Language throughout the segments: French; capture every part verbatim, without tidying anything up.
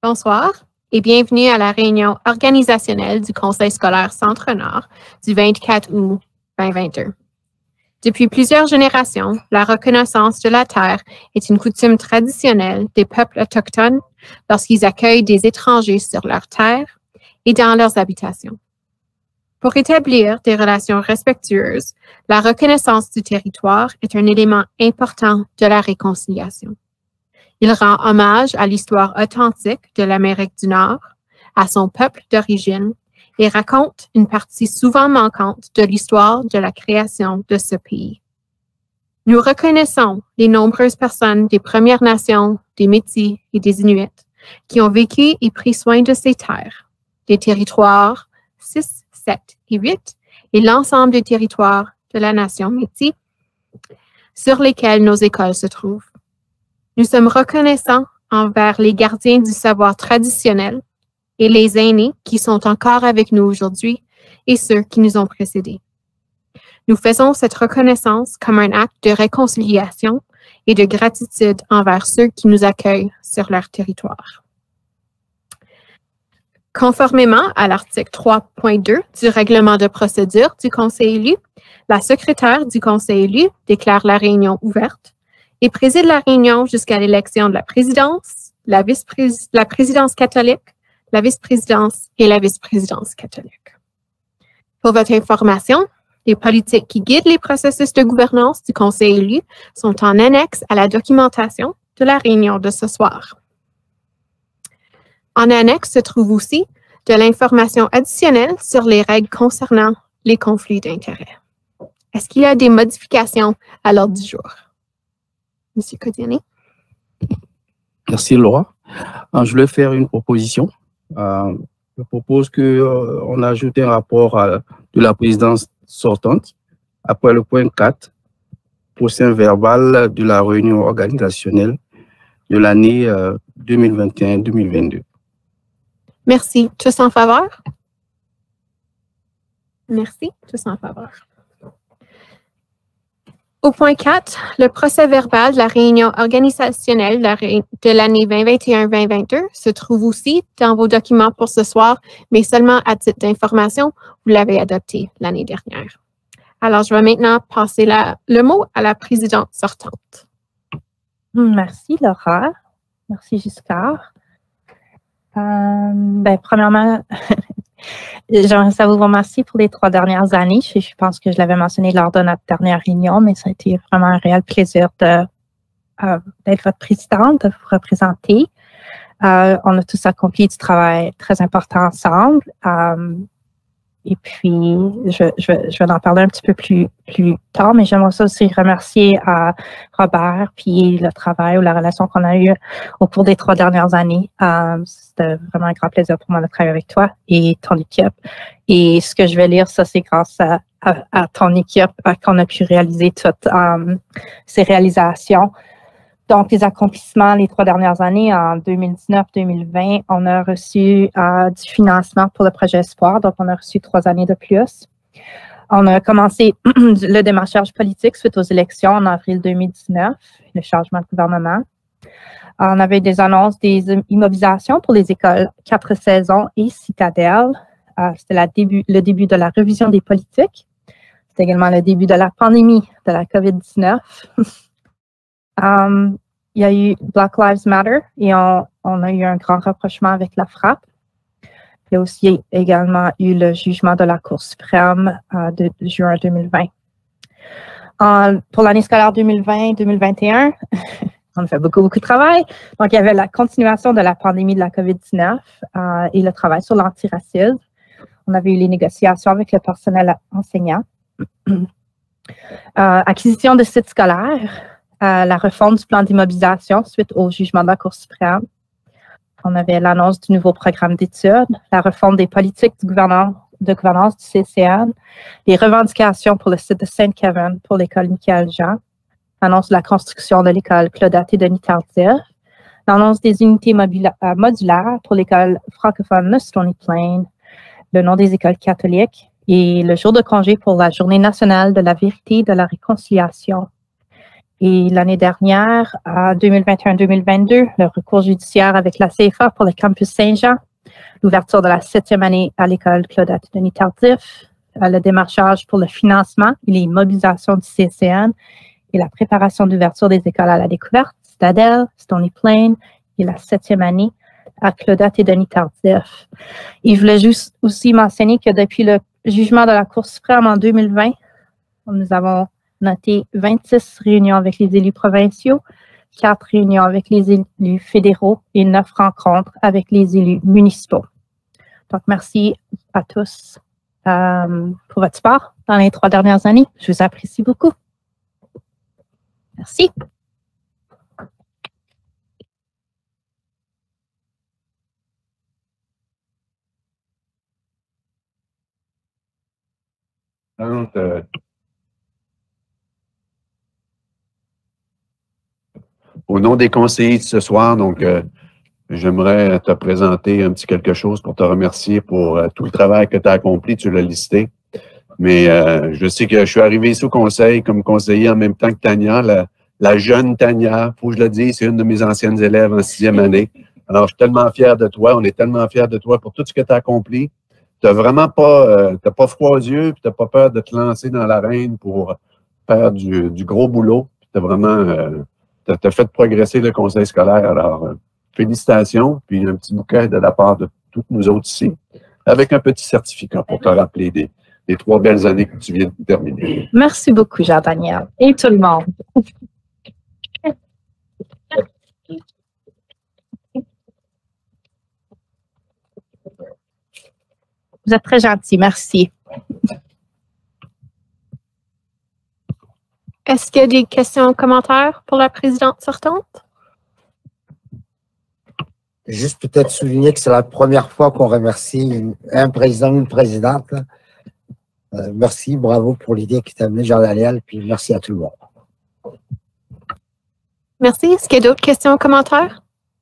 Bonsoir et bienvenue à la réunion organisationnelle du Conseil scolaire Centre-Nord du vingt-quatre août deux mille vingt-deux. Depuis plusieurs générations, la reconnaissance de la terre est une coutume traditionnelle des peuples autochtones lorsqu'ils accueillent des étrangers sur leur terre et dans leurs habitations. Pour établir des relations respectueuses, la reconnaissance du territoire est un élément important de la réconciliation. Il rend hommage à l'histoire authentique de l'Amérique du Nord, à son peuple d'origine, et raconte une partie souvent manquante de l'histoire de la création de ce pays. Nous reconnaissons les nombreuses personnes des Premières Nations, des Métis et des Inuits qui ont vécu et pris soin de ces terres, des territoires six, sept et huit et l'ensemble des territoires de la nation Métis sur lesquels nos écoles se trouvent. Nous sommes reconnaissants envers les gardiens du savoir traditionnel et les aînés qui sont encore avec nous aujourd'hui et ceux qui nous ont précédés. Nous faisons cette reconnaissance comme un acte de réconciliation et de gratitude envers ceux qui nous accueillent sur leur territoire. Conformément à l'article trois point deux du règlement de procédure du Conseil élu, la secrétaire du Conseil élu déclare la réunion ouverte et préside la réunion jusqu'à l'élection de la présidence, la, vice-prés- la présidence catholique, la vice-présidence et la vice-présidence catholique. Pour votre information, les politiques qui guident les processus de gouvernance du Conseil élu sont en annexe à la documentation de la réunion de ce soir. En annexe se trouve aussi de l'information additionnelle sur les règles concernant les conflits d'intérêts. Est-ce qu'il y a des modifications à l'ordre du jour? Monsieur Codiani. Merci, Laura. Euh, je voulais faire une proposition. Euh, je propose qu'on euh, ajoute un rapport à, de la présidence sortante après le point quatre, procès verbal de la réunion organisationnelle de l'année euh, deux mille vingt et un deux mille vingt-deux. Merci. Tous en faveur? Merci. Tous en faveur. Au point quatre, le procès verbal de la réunion organisationnelle de l'année vingt vingt et un vingt vingt-deux se trouve aussi dans vos documents pour ce soir, mais seulement à titre d'information, vous l'avez adopté l'année dernière. Alors, je vais maintenant passer la, le mot à la présidente sortante. Merci, Laura. Merci, Giscard. Euh, ben, premièrement, j'aimerais ça vous remercier pour les trois dernières années. Je, je pense que je l'avais mentionné lors de notre dernière réunion, mais ça a été vraiment un réel plaisir de, euh, d'être votre présidente, de vous représenter. Euh, on a tous accompli du travail très important ensemble. Euh, et puis, je, je, je vais en parler un petit peu plus, plus tard, mais j'aimerais aussi remercier euh, Robert, puis le travail ou la relation qu'on a eue au cours des trois dernières années. Euh, c'était vraiment un grand plaisir pour moi de travailler avec toi et ton équipe. Et ce que je vais lire, ça, c'est grâce à, à, à ton équipe qu'on a pu réaliser toutes euh, ces réalisations. Donc, les accomplissements les trois dernières années, en deux mille dix-neuf deux mille vingt, on a reçu euh, du financement pour le projet Espoir, donc on a reçu trois années de plus. On a commencé le démarchage politique suite aux élections en avril deux mille dix-neuf, le changement de gouvernement. On avait des annonces des immobilisations pour les écoles Quatre Saisons et Citadelle. Euh, C'était la début, le début de la révision des politiques. C'était également le début de la pandémie de la COVID dix-neuf. Um, il y a eu Black Lives Matter et on, on a eu un grand rapprochement avec la frappe. Il y a aussi également eu le jugement de la Cour suprême euh, de, de juin deux mille vingt. En, pour l'année scolaire deux mille vingt deux mille vingt et un, on a fait beaucoup, beaucoup de travail. Donc, il y avait la continuation de la pandémie de la COVID dix-neuf euh, et le travail sur l'antiracisme. On avait eu les négociations avec le personnel enseignant. euh, acquisition de sites scolaires. Euh, la refonte du plan d'immobilisation suite au jugement de la Cour suprême. On avait l'annonce du nouveau programme d'études, la refonte des politiques du gouvernance, de gouvernance du C C N, les revendications pour le site de Saint-Kevin pour l'école Michael-Jean, l'annonce de la construction de l'école Claudette et Denis Tardif, l'annonce des unités euh, modulaires pour l'école francophone de Stony Plain, le nom des écoles catholiques et le jour de congé pour la Journée nationale de la vérité et de la réconciliation. Et l'année dernière, en deux mille vingt et un deux mille vingt-deux, le recours judiciaire avec la C F A pour le campus Saint-Jean, l'ouverture de la septième année à l'école Claudette Denis Tardif, le démarchage pour le financement et les mobilisations du C C N et la préparation d'ouverture des écoles à la découverte, Stadel, Stony Plain et la septième année à Claudette et Denis Tardif. Et je voulais juste aussi mentionner que depuis le jugement de la Cour suprême en deux mille vingt, nous avons noté vingt-six réunions avec les élus provinciaux, quatre réunions avec les élus fédéraux et neuf rencontres avec les élus municipaux. Donc, merci à tous euh, pour votre support dans les trois dernières années. Je vous apprécie beaucoup. Merci. Donc, euh, au nom des conseillers de ce soir, donc, euh, j'aimerais te présenter un petit quelque chose pour te remercier pour euh, tout le travail que tu as accompli. Tu l'as listé. Mais euh, je sais que je suis arrivé ici au conseil comme conseiller en même temps que Tania, la, la jeune Tania. Il faut que je le dise, c'est une de mes anciennes élèves en sixième année. Alors, je suis tellement fier de toi. On est tellement fiers de toi pour tout ce que tu as accompli. Tu n'as vraiment pas, euh, t'as pas froid aux yeux, puis tu n'as pas peur de te lancer dans l'arène pour faire du, du gros boulot. Tu as vraiment euh, t'as, t'as fait progresser le conseil scolaire. Alors, euh, félicitations, puis un petit bouquet de la part de toutes nous autres ici, avec un petit certificat pour te rappeler des, des trois belles années que tu viens de terminer. Merci beaucoup, Jean-Daniel, et tout le monde. Vous êtes très gentil, merci. Est-ce qu'il y a des questions ou commentaires pour la présidente sortante? Juste peut-être souligner que c'est la première fois qu'on remercie une, un président ou une présidente. Euh, merci, bravo pour l'idée qui t'a amené, Jean-Daniel, puis merci à tout le monde. Merci. Est-ce qu'il y a d'autres questions ou commentaires?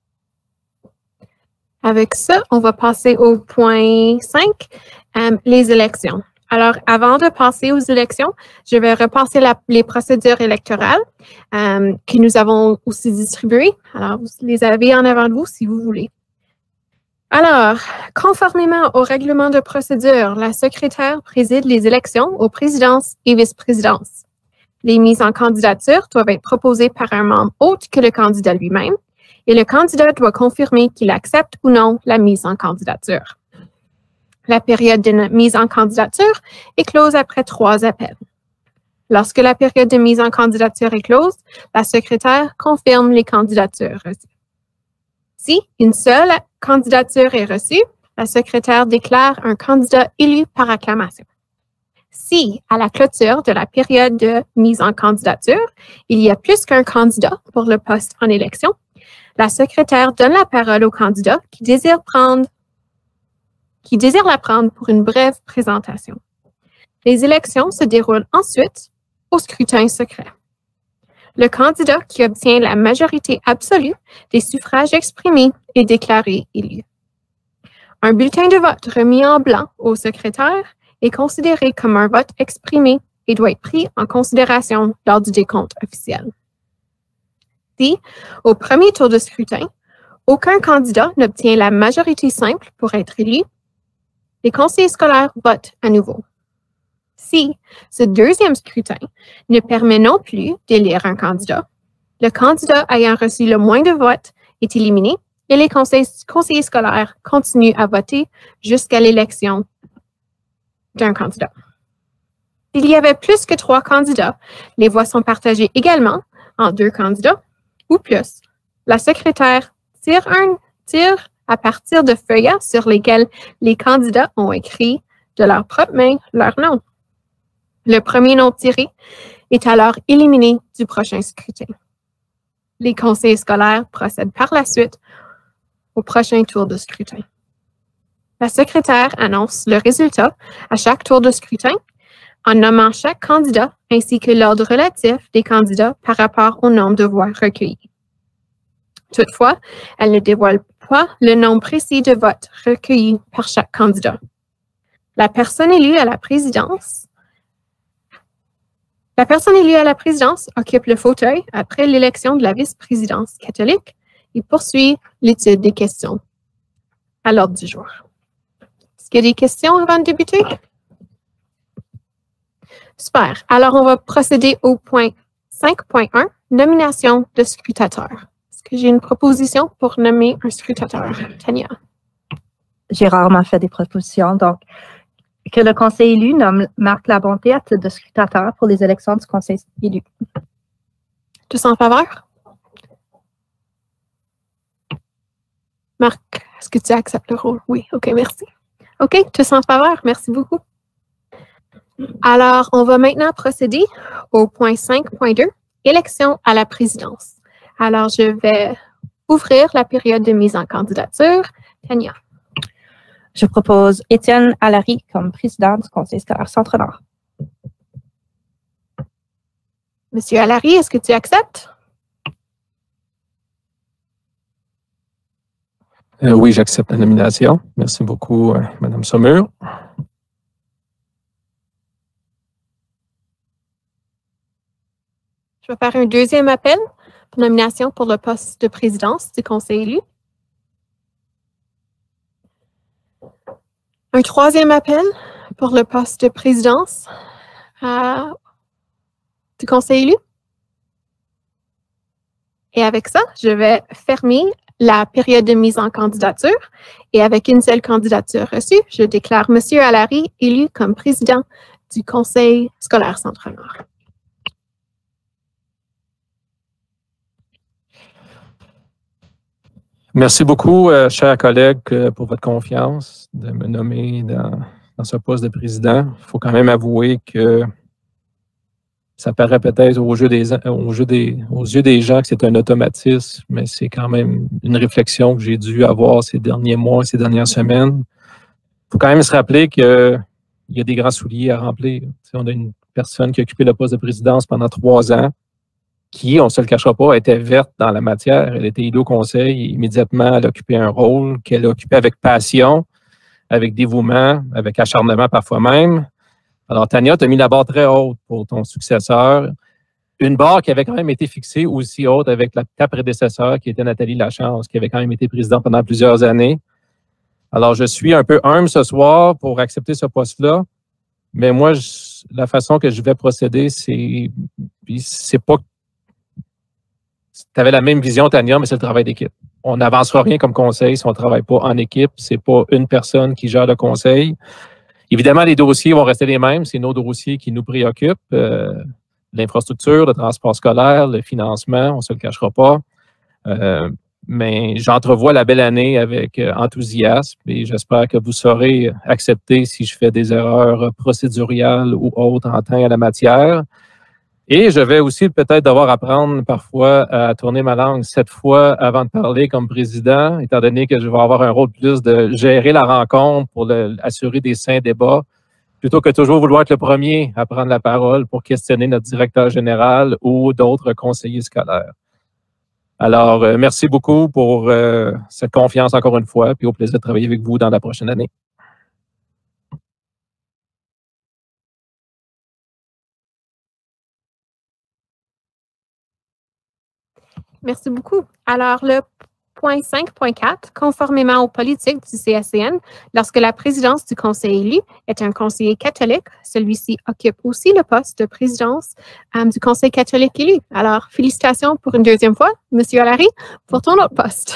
Avec ça, on va passer au point cinq, euh, les élections. Alors, avant de passer aux élections, je vais repasser la, les procédures électorales euh, que nous avons aussi distribuées. Alors, vous les avez en avant de vous si vous voulez. Alors, conformément au règlement de procédure, la secrétaire préside les élections aux présidences et vice-présidences. Les mises en candidature doivent être proposées par un membre autre que le candidat lui-même et le candidat doit confirmer qu'il accepte ou non la mise en candidature. La période de mise en candidature est close après trois appels. Lorsque la période de mise en candidature est close, la secrétaire confirme les candidatures reçues. Si une seule candidature est reçue, la secrétaire déclare un candidat élu par acclamation. Si, à la clôture de la période de mise en candidature, il y a plus qu'un candidat pour le poste en élection, la secrétaire donne la parole au candidat qui désire prendre, qui désire la prendre pour une brève présentation. Les élections se déroulent ensuite au scrutin secret. Le candidat qui obtient la majorité absolue des suffrages exprimés est déclaré élu. Un bulletin de vote remis en blanc au secrétaire est considéré comme un vote exprimé et doit être pris en considération lors du décompte officiel. Si, au premier tour de scrutin, aucun candidat n'obtient la majorité simple pour être élu, les conseillers scolaires votent à nouveau. Si ce deuxième scrutin ne permet non plus d'élire un candidat, le candidat ayant reçu le moins de votes est éliminé et les conseillers, conseillers scolaires continuent à voter jusqu'à l'élection d'un candidat. S'il y avait plus que trois candidats, les voix sont partagées également en deux candidats ou plus. La secrétaire tire, un, tire à partir de feuillets sur lesquels les candidats ont écrit de leur propre main leur nom. Le premier nom tiré est alors éliminé du prochain scrutin. Les conseillers scolaires procèdent par la suite au prochain tour de scrutin. La secrétaire annonce le résultat à chaque tour de scrutin en nommant chaque candidat ainsi que l'ordre relatif des candidats par rapport au nombre de voix recueillies. Toutefois, elle ne dévoile pas le nombre précis de votes recueillis par chaque candidat. La personne élue à la présidence La personne élue à la présidence occupe le fauteuil après l'élection de la vice-présidence catholique et poursuit l'étude des questions à l'ordre du jour. Est-ce qu'il y a des questions avant de débuter? Super. Alors, on va procéder au point cinq point un, nomination de scrutateur. Est-ce que j'ai une proposition pour nommer un scrutateur? Tania. J'ai rarement fait des propositions, donc que le conseil élu nomme Marc Labonté à titre de scrutateur pour les élections du conseil élu. Tous en faveur? Marc, est-ce que tu acceptes le rôle? Oui, OK, merci. OK, tous en faveur, merci beaucoup. Alors, on va maintenant procéder au point cinq point deux, élection à la présidence. Alors, je vais ouvrir la période de mise en candidature. Tania. Je propose Étienne Allary comme président du conseil scolaire Centre-Nord. Monsieur Allary, est-ce que tu acceptes? Euh, oui, j'accepte la nomination. Merci beaucoup, euh, Mme Saumur. Je vais faire un deuxième appel pour nomination pour le poste de présidence du conseil élu. Un troisième appel pour le poste de présidence euh, du conseil élu. Et avec ça, je vais fermer la période de mise en candidature. Et avec une seule candidature reçue, je déclare M. Allary élu comme président du conseil scolaire Centre-Nord. Merci beaucoup, euh, chers collègues, euh, pour votre confiance de me nommer dans, dans ce poste de président. Il faut quand même avouer que ça paraît peut-être aux yeux des, aux yeux des, aux yeux des gens que c'est un automatisme, mais c'est quand même une réflexion que j'ai dû avoir ces derniers mois, ces dernières semaines. Il faut quand même se rappeler qu'il y a des grands souliers à remplir. Tu sais, on a une personne qui a occupé le poste de présidence pendant trois ans, qui, on ne se le cachera pas, était verte dans la matière. Elle était élue au conseil. Immédiatement, elle a occupé un rôle qu'elle a occupé avec passion, avec dévouement, avec acharnement parfois même. Alors, Tania, tu as mis la barre très haute pour ton successeur. Une barre qui avait quand même été fixée aussi haute avec la, ta prédécesseur, qui était Nathalie Lachance, qui avait quand même été présidente pendant plusieurs années. Alors, je suis un peu humble ce soir pour accepter ce poste-là. Mais moi, je, la façon que je vais procéder, c'est, c'est pas tu avais la même vision, Tania, mais c'est le travail d'équipe. On n'avancera rien comme conseil si on ne travaille pas en équipe. Ce n'est pas une personne qui gère le conseil. Évidemment, les dossiers vont rester les mêmes. C'est nos dossiers qui nous préoccupent. Euh, l'infrastructure, le transport scolaire, le financement, on ne se le cachera pas. Euh, mais j'entrevois la belle année avec euh, enthousiasme et j'espère que vous saurez accepter si je fais des erreurs procéduriales ou autres en temps et à la matière. Et je vais aussi peut-être devoir apprendre parfois à tourner ma langue cette fois avant de parler comme président, étant donné que je vais avoir un rôle plus de gérer la rencontre pour le, assurer des sains débats, plutôt que toujours vouloir être le premier à prendre la parole pour questionner notre directeur général ou d'autres conseillers scolaires. Alors, euh, merci beaucoup pour euh, cette confiance encore une fois, puis au plaisir de travailler avec vous dans la prochaine année. Merci beaucoup. Alors, le point cinq point quatre, conformément aux politiques du C S C N, lorsque la présidence du conseil élu est un conseiller catholique, celui-ci occupe aussi le poste de présidence um, du conseil catholique élu. Alors, félicitations pour une deuxième fois, M. Allary, pour ton autre poste.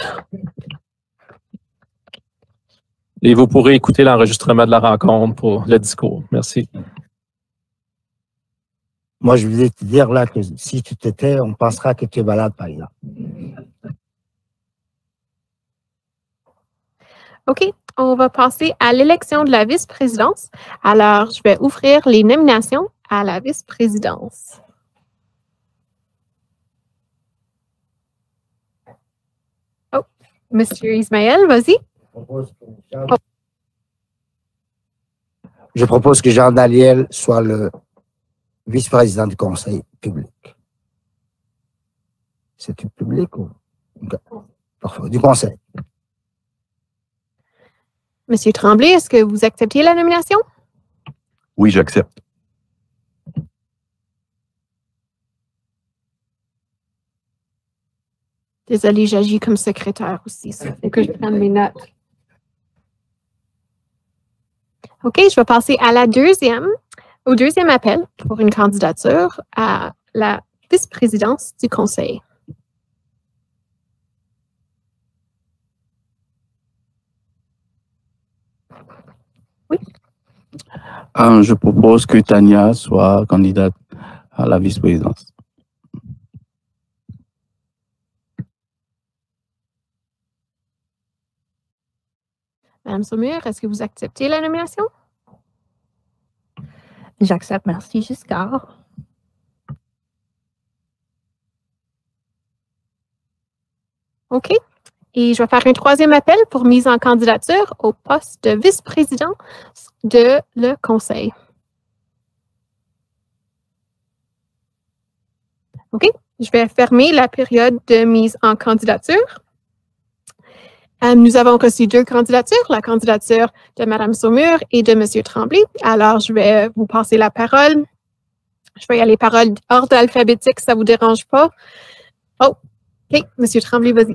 Et vous pourrez écouter l'enregistrement de la rencontre pour le discours. Merci. Moi, je voulais te dire là que si tu t'étais, on pensera que tu es malade, par exemple. OK, on va passer à l'élection de la vice-présidence. Alors, je vais ouvrir les nominations à la vice-présidence. Oh, Monsieur Ismaël, vas-y. Je propose que Jean Daniel soit le vice-président du conseil public. C'est du public ou parfois du conseil? Monsieur Tremblay, est-ce que vous acceptez la nomination? Oui, j'accepte. Désolée, j'agis comme secrétaire aussi. Ça fait que je prenne mes notes. OK, je vais passer à la deuxième, au deuxième appel pour une candidature à la vice-présidence du Conseil. Oui. Euh, je propose que Tania soit candidate à la vice-présidence. Madame Saumur, est-ce que vous acceptez la nomination? J'accepte, merci, Giscard. OK. Et je vais faire un troisième appel pour mise en candidature au poste de vice-président de le Conseil. OK. Je vais fermer la période de mise en candidature. Euh, nous avons reçu deux candidatures, la candidature de Mme Saumur et de M. Tremblay. Alors, je vais vous passer la parole. Je vais y aller paroles ordre alphabétique, ça ne vous dérange pas? Oh, OK. M. Tremblay, vas-y.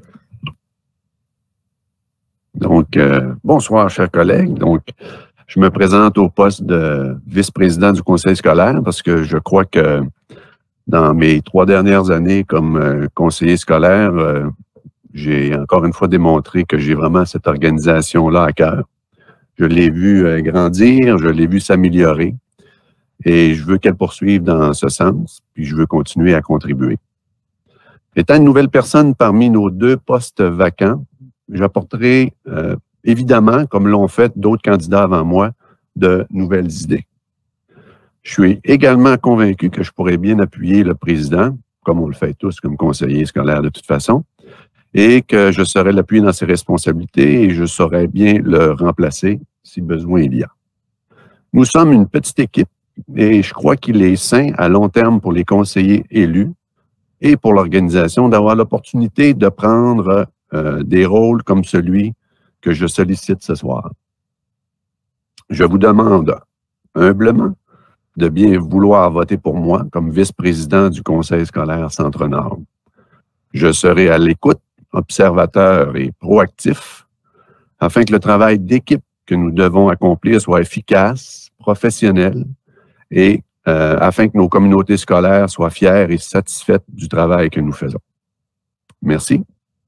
Donc, euh, bonsoir, chers collègues. Donc, je me présente au poste de vice-président du conseil scolaire parce que je crois que dans mes trois dernières années comme euh, conseiller scolaire, euh, j'ai encore une fois démontré que j'ai vraiment cette organisation-là à cœur. Je l'ai vu euh, grandir, je l'ai vu s'améliorer et je veux qu'elle poursuive dans ce sens, puis je veux continuer à contribuer. Étant une nouvelle personne parmi nos deux postes vacants, j'apporterai euh, évidemment, comme l'ont fait d'autres candidats avant moi, de nouvelles idées. Je suis également convaincu que je pourrais bien appuyer le président, comme on le fait tous comme conseiller scolaire de toute façon, et que je saurais l'appuyer dans ses responsabilités et je saurais bien le remplacer si besoin il y a. Nous sommes une petite équipe et je crois qu'il est sain à long terme pour les conseillers élus et pour l'organisation d'avoir l'opportunité de prendre euh, des rôles comme celui que je sollicite ce soir. Je vous demande humblement de bien vouloir voter pour moi comme vice-président du Conseil scolaire Centre-Nord. Je serai à l'écoute, observateur et proactif afin que le travail d'équipe que nous devons accomplir soit efficace, professionnel et euh, afin que nos communautés scolaires soient fières et satisfaites du travail que nous faisons. Merci.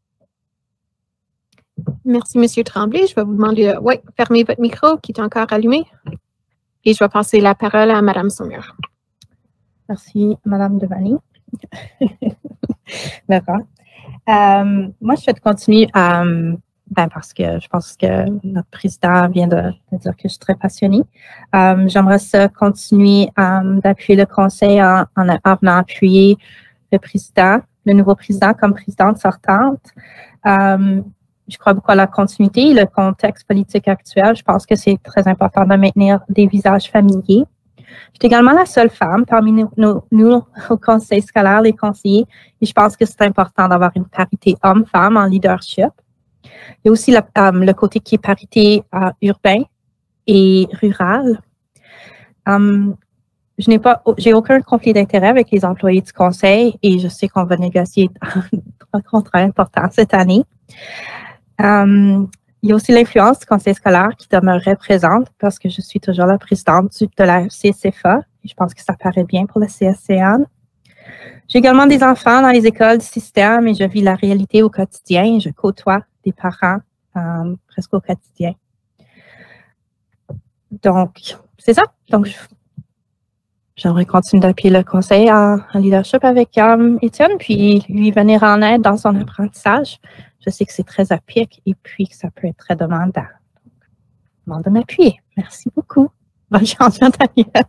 Merci, M. Tremblay. Je vais vous demander de ouais, fermer votre micro qui est encore allumé. Et je vais passer la parole à Mme Saumur. Merci, Mme Devani. D'accord. Euh, moi, je souhaite continuer euh, ben parce que je pense que notre président vient de, de dire que je suis très passionnée. Euh, J'aimerais ça continuer euh, d'appuyer le conseil en, en, en venant appuyer le président, le nouveau président comme présidente sortante. Euh, Je crois beaucoup à la continuité et le contexte politique actuel. Je pense que c'est très important de maintenir des visages familiers. Je suis également la seule femme parmi nous, nous, nous au conseil scolaire, les conseillers, et je pense que c'est important d'avoir une parité homme-femme en leadership. Il y a aussi la, um, le côté qui est parité uh, urbain et rural. Um, je n'ai pas, j'ai aucun conflit d'intérêt avec les employés du conseil et je sais qu'on va négocier un contrat important cette année. Um, il y a aussi l'influence du conseil scolaire qui demeurerait présente parce que je suis toujours la présidente du, de la C S F A et je pense que ça paraît bien pour la C S C N. J'ai également des enfants dans les écoles du système et je vis la réalité au quotidien. Je côtoie des parents um, presque au quotidien. Donc, c'est ça. Donc, j'aimerais continuer d'appuyer le conseil en, en leadership avec um, Étienne puis lui venir en aide dans son apprentissage. Je sais que c'est très à pic et puis que ça peut être très demandant. Je demande de m'appuyer. Merci beaucoup. Bonne chance, Daniel.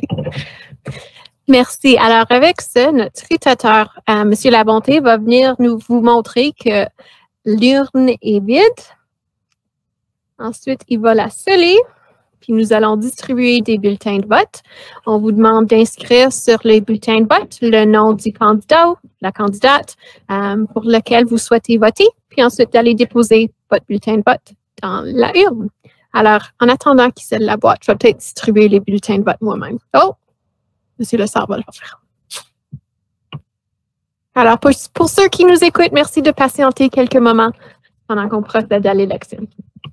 Merci. Alors, avec ça, notre scrutateur, euh, M. Labonté, va venir nous vous montrer que l'urne est vide. Ensuite, il va la sceller. Puis nous allons distribuer des bulletins de vote. On vous demande d'inscrire sur les bulletins de vote le nom du candidat ou la candidate euh, pour lequel vous souhaitez voter, puis ensuite d'aller déposer votre bulletin de vote dans la urne. Alors, en attendant qu'il scelle la boîte, je vais peut-être distribuer les bulletins de vote moi-même. Oh! M. Lessard va le faire. Alors, pour, pour ceux qui nous écoutent, merci de patienter quelques moments pendant qu'on procède à l'élection.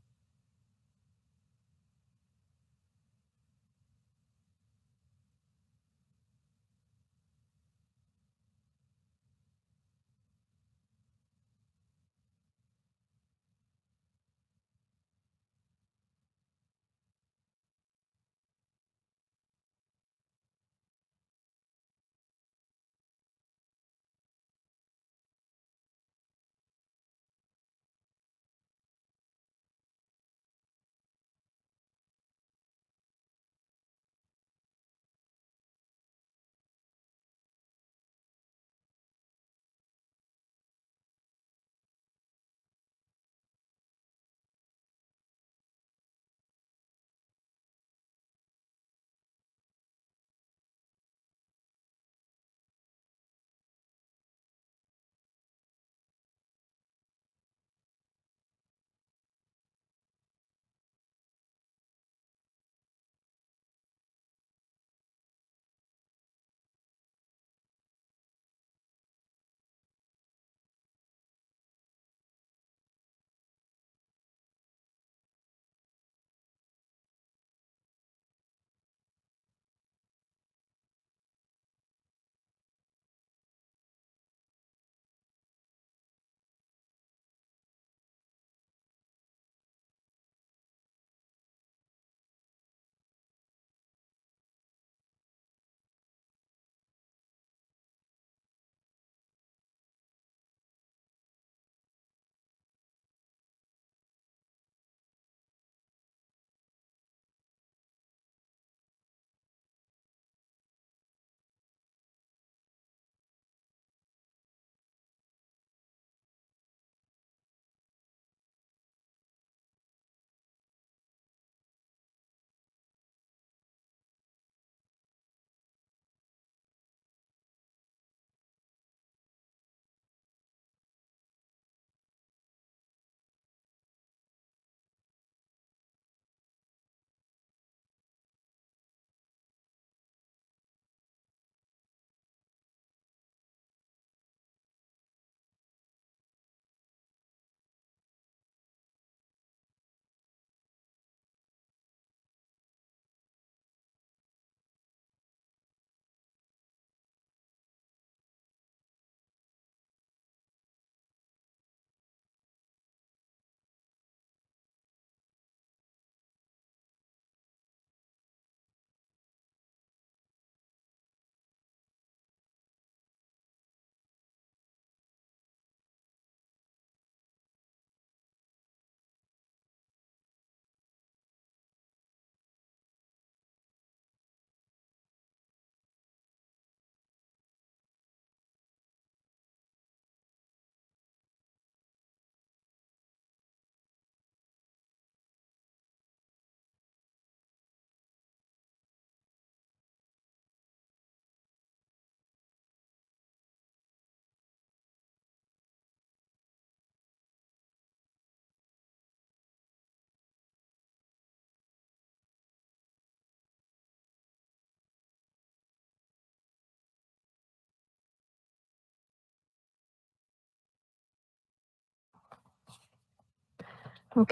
OK.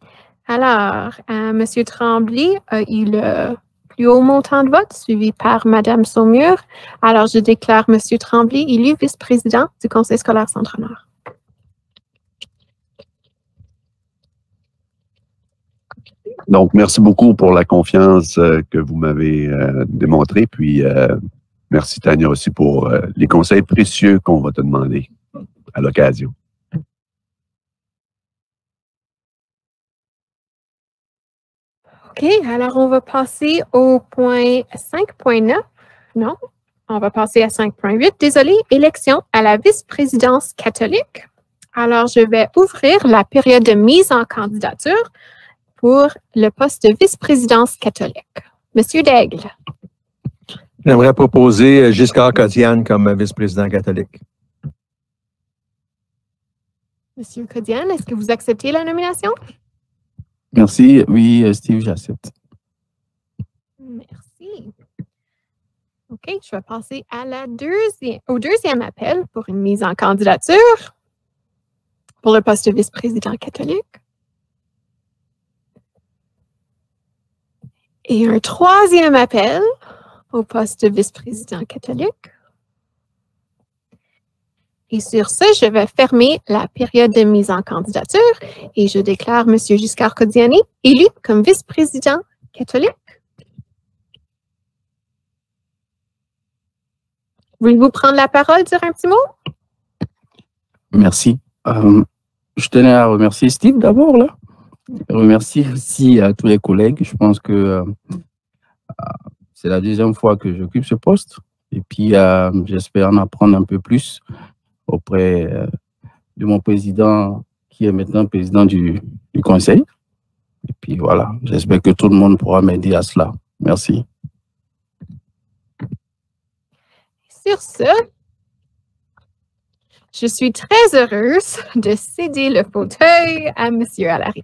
Alors, euh, M. Tremblay a eu le plus haut montant de vote, suivi par Mme Saumur. Alors, je déclare M. Tremblay élu vice-président du Conseil scolaire Centre-Nord. Donc, merci beaucoup pour la confiance euh, que vous m'avez euh, démontrée. Puis, euh, merci Tania aussi pour euh, les conseils précieux qu'on va te demander à l'occasion. OK, alors on va passer au point cinq point neuf. Non, on va passer à cinq point huit. Désolé, élection à la vice-présidence catholique. Alors, je vais ouvrir la période de mise en candidature pour le poste de vice-présidence catholique. Monsieur Daigle. J'aimerais proposer Giscard Codian comme vice-président catholique. Monsieur Codian, est-ce que vous acceptez la nomination? Merci. Oui, Steve, j'accepte. Merci. OK. OK, je vais passer à la deuxième, au deuxième appel pour une mise en candidature pour le poste de vice-président catholique. Et un troisième appel au poste de vice-président catholique. Et sur ce, je vais fermer la période de mise en candidature et je déclare M. Giscard Codiani élu comme vice-président catholique. Voulez-vous prendre la parole, dire un petit mot? Merci. Euh, je tenais à remercier Steve d'abord, là. Remercier aussi à tous les collègues. Je pense que euh, c'est la deuxième fois que j'occupe ce poste. Et puis, euh, j'espère en apprendre un peu plus auprès euh, de mon président, qui est maintenant président du, du conseil. Et puis voilà, j'espère que tout le monde pourra m'aider à cela. Merci. Sur ce, je suis très heureuse de céder le fauteuil à M. Allary.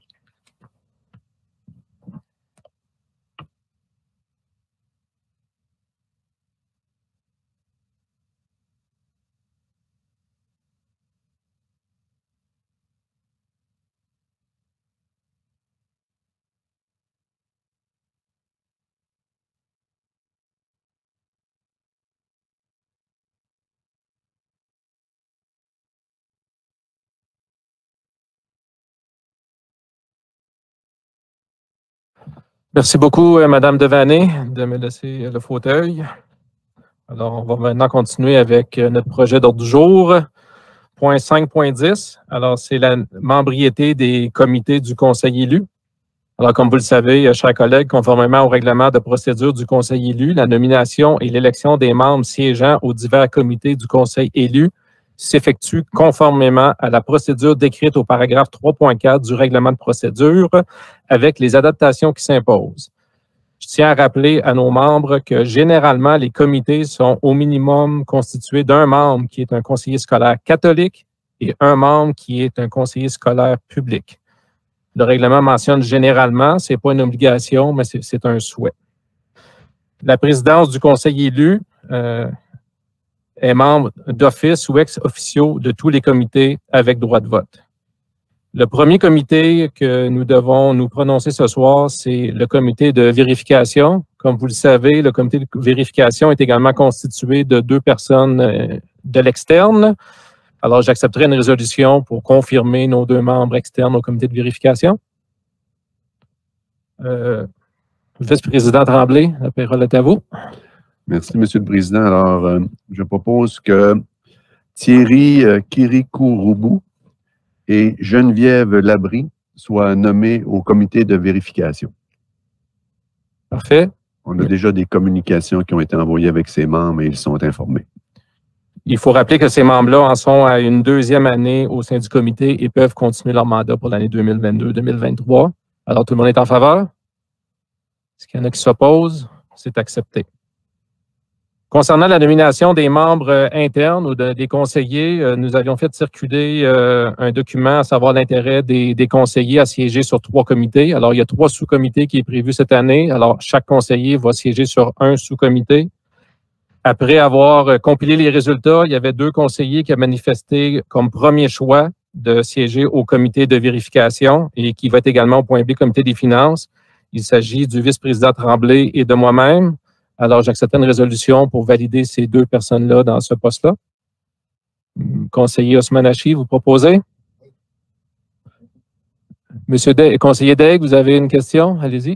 Merci beaucoup, euh, Madame Devaney, de me laisser le fauteuil. Alors, on va maintenant continuer avec euh, notre projet d'ordre du jour. Point cinq point dix. Alors, c'est la membriété des comités du conseil élu. Alors, comme vous le savez, euh, chers collègues, conformément au règlement de procédure du conseil élu, la nomination et l'élection des membres siégeant aux divers comités du conseil élu s'effectue conformément à la procédure décrite au paragraphe trois point quatre du règlement de procédure avec les adaptations qui s'imposent. Je tiens à rappeler à nos membres que généralement, les comités sont au minimum constitués d'un membre qui est un conseiller scolaire catholique et un membre qui est un conseiller scolaire public. Le règlement mentionne généralement, ce n'est pas une obligation, mais c'est un souhait. La présidence du conseil élu euh, est membre d'office ou ex-officio de tous les comités avec droit de vote. Le premier comité que nous devons nous prononcer ce soir, c'est le comité de vérification. Comme vous le savez, le comité de vérification est également constitué de deux personnes de l'externe. Alors, j'accepterai une résolution pour confirmer nos deux membres externes au comité de vérification. Euh, Vice-président Tremblay, la parole est à vous. Merci, Monsieur le Président. Alors, euh, je propose que Thierry euh, Kirikouroubou et Geneviève Labrie soient nommés au comité de vérification. Parfait. On a déjà des communications qui ont été envoyées avec ces membres et ils sont informés. Il faut rappeler que ces membres-là en sont à une deuxième année au sein du comité et peuvent continuer leur mandat pour l'année deux mille vingt-deux deux mille vingt-trois. Alors, tout le monde est en faveur? Est-ce qu'il y en a qui s'opposent? C'est accepté. Concernant la nomination des membres euh, internes ou de, des conseillers, euh, nous avions fait circuler euh, un document à savoir l'intérêt des, des conseillers à siéger sur trois comités. Alors, il y a trois sous-comités qui est prévu cette année. Alors, chaque conseiller va siéger sur un sous-comité. Après avoir euh, compilé les résultats, il y avait deux conseillers qui ont manifesté comme premier choix de siéger au comité de vérification et qui va être également au point B, comité des finances. Il s'agit du vice-président Tremblay et de moi-même. Alors, j'accepte une résolution pour valider ces deux personnes-là dans ce poste-là. Conseiller Osman Hachi, vous proposez? Monsieur De, conseiller Daigle, vous avez une question? Allez-y.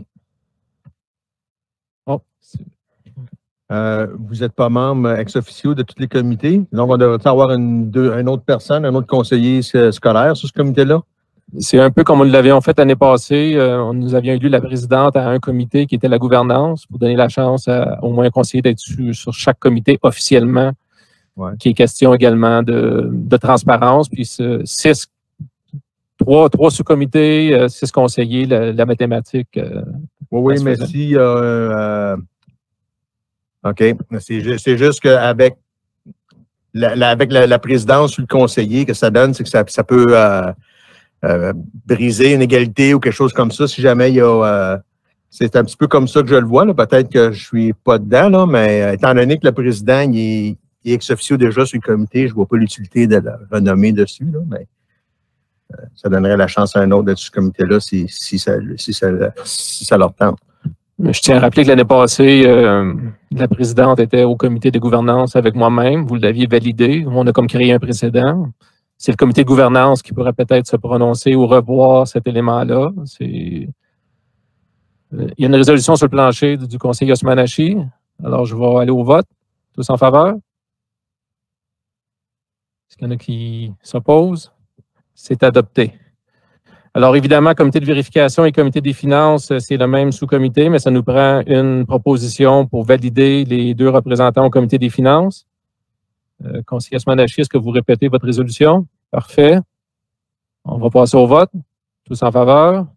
Oh. Euh, vous n'êtes pas membre ex-officio de tous les comités. Donc, on devrait avoir une, deux, une autre personne, un autre conseiller scolaire sur ce comité-là? C'est un peu comme nous l'avions fait l'année passée. Euh, nous avions élu la présidente à un comité qui était la gouvernance pour donner la chance à au moins un conseiller d'être sur, sur chaque comité officiellement, ouais. Qui est question également de, de transparence. Puis ce, six, trois, trois sous-comités, euh, six conseillers, la, la mathématique. Euh, oui, oui, mais si... Euh, euh, OK. C'est juste, juste qu'avec la, la, avec la, la présidence ou le conseiller, que ça donne, c'est que ça, ça peut... Euh, Euh, briser une égalité ou quelque chose comme ça si jamais il y a, euh, c'est un petit peu comme ça que je le vois. Peut-être que je ne suis pas dedans, là, mais euh, étant donné que le président il est, il est ex-officio déjà sur le comité, je ne vois pas l'utilité de le renommer dessus. Là, mais euh, ça donnerait la chance à un autre d'être sur ce comité-là si, si, ça, si, ça, si ça leur tente. Je tiens à rappeler que l'année passée, euh, la présidente était au comité de gouvernance avec moi-même. Vous l'aviez validé. On a comme créé un précédent. C'est le comité de gouvernance qui pourrait peut-être se prononcer ou revoir cet élément-là. C'est... Il y a une résolution sur le plancher du conseil Ousmane Hachi. Alors, je vais aller au vote. Tous en faveur? Est-ce qu'il y en a qui s'opposent? C'est adopté. Alors, évidemment, comité de vérification et comité des finances, c'est le même sous-comité, mais ça nous prend une proposition pour valider les deux représentants au comité des finances. Euh, conseiller Ousmane Hachi, est-ce que vous répétez votre résolution? Parfait. On va passer au vote. Tous en faveur?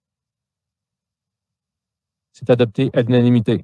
C'est adopté à l'unanimité.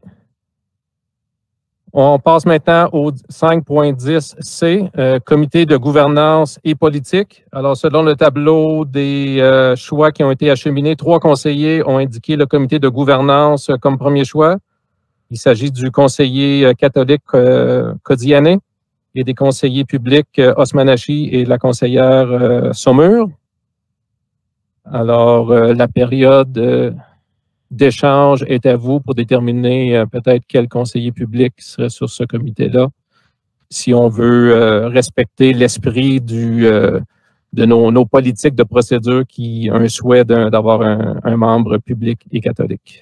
On passe maintenant au cinq point dix C, euh, comité de gouvernance et politique. Alors, selon le tableau des euh, choix qui ont été acheminés, trois conseillers ont indiqué le comité de gouvernance comme premier choix. Il s'agit du conseiller euh, catholique euh, Kodiané et des conseillers publics euh, Ousmane Hachi et la conseillère euh, Saumur. Alors, euh, la période euh, d'échange est à vous pour déterminer euh, peut-être quel conseiller public serait sur ce comité-là, si on veut euh, respecter l'esprit du, euh, de nos, nos politiques de procédure qui ont un souhait d'un, d'avoir un, un membre public et catholique.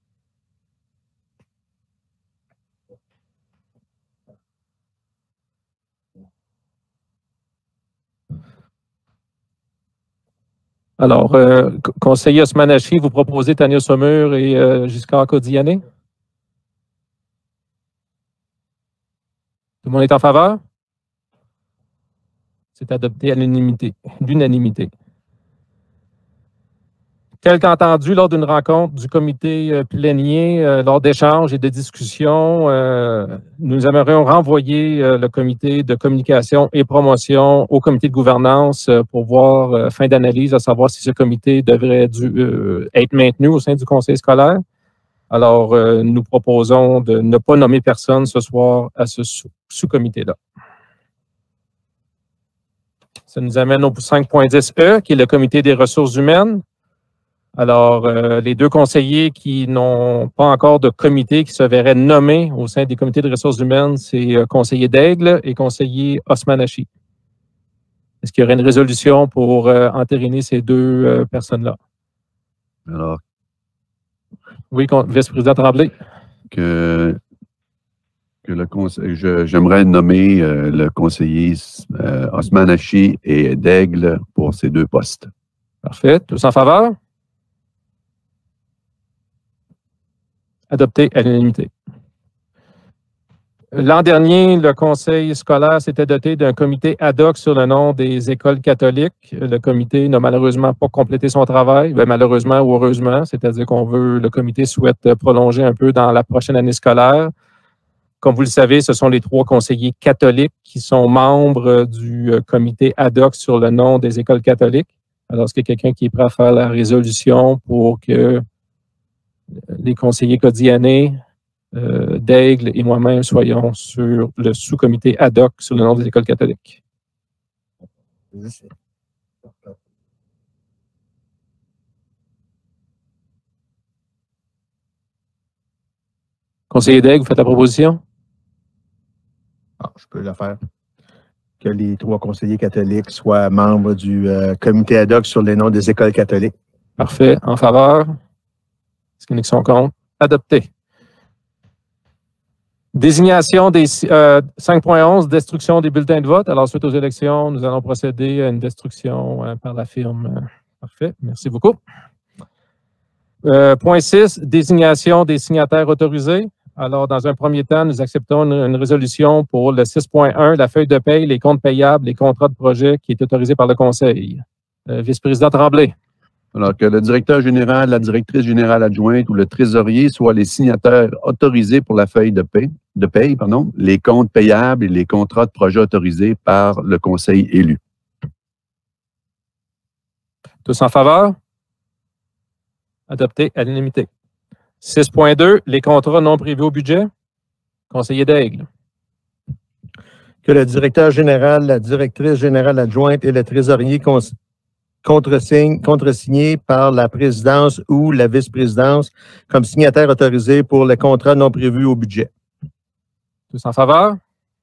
Alors, euh, conseiller Ousmane Hachi, vous proposez Tania Saumur et euh, Giscard Kodiané? Tout le monde est en faveur? C'est adopté à l'unanimité. l'unanimité. Tel qu'entendu lors d'une rencontre du comité euh, plénier, euh, lors d'échanges et de discussions, euh, nous aimerions renvoyer euh, le comité de communication et promotion au comité de gouvernance euh, pour voir, euh, fin d'analyse, à savoir si ce comité devrait du, euh, être maintenu au sein du conseil scolaire. Alors, euh, nous proposons de ne pas nommer personne ce soir à ce sous- sous-comité-là. Ça nous amène au cinq point dix E, qui est le comité des ressources humaines. Alors, euh, les deux conseillers qui n'ont pas encore de comité, qui se verraient nommés au sein des comités de ressources humaines, c'est euh, conseiller Daigle et conseiller Ousmane Hachi. Est-ce qu'il y aurait une résolution pour euh, entériner ces deux euh, personnes-là? Alors, Oui, con- vice-président Tremblay. que, que le conseil, je- j'aimerais nommer euh, le conseiller euh, Ousmane Hachi et Daigle pour ces deux postes. Parfait. Tous en faveur? Adopté à l'unanimité. L'an dernier, le conseil scolaire s'était doté d'un comité ad hoc sur le nom des écoles catholiques. Le comité n'a malheureusement pas complété son travail, bien, malheureusement ou heureusement, c'est-à-dire qu'on veut, le comité souhaite prolonger un peu dans la prochaine année scolaire. Comme vous le savez, ce sont les trois conseillers catholiques qui sont membres du comité ad hoc sur le nom des écoles catholiques. Alors, est-ce qu'il y a quelqu'un qui est prêt à faire la résolution pour que les conseillers Kodiané, euh, Daigle et moi-même soyons sur le sous-comité ad hoc sur le nom des écoles catholiques? Conseiller Daigle, vous faites la proposition? Ah, je peux le faire. Que les trois conseillers catholiques soient membres du euh, comité ad hoc sur les noms des écoles catholiques. Parfait. En faveur? Est-ce qu'il y en a qui sont contre? Adopté. Désignation des euh, cinq point onze, destruction des bulletins de vote. Alors, suite aux élections, nous allons procéder à une destruction euh, par la firme. Parfait. Merci beaucoup. Euh, point six, désignation des signataires autorisés. Alors, dans un premier temps, nous acceptons une, une résolution pour le six point un, la feuille de paye, les comptes payables, les contrats de projet qui est autorisé par le Conseil. Euh, Vice-président Tremblay. Alors que le directeur général, la directrice générale adjointe ou le trésorier soient les signataires autorisés pour la feuille de paie, de paye, pardon, les comptes payables et les contrats de projet autorisés par le conseil élu. Tous en faveur? Adopté à l'unanimité. six point deux, les contrats non prévus au budget. Conseiller Daigle. Que le directeur général, la directrice générale adjointe et le trésorier contresignent contresigné par la présidence ou la vice-présidence comme signataire autorisé pour les contrats non prévus au budget. Tous en faveur?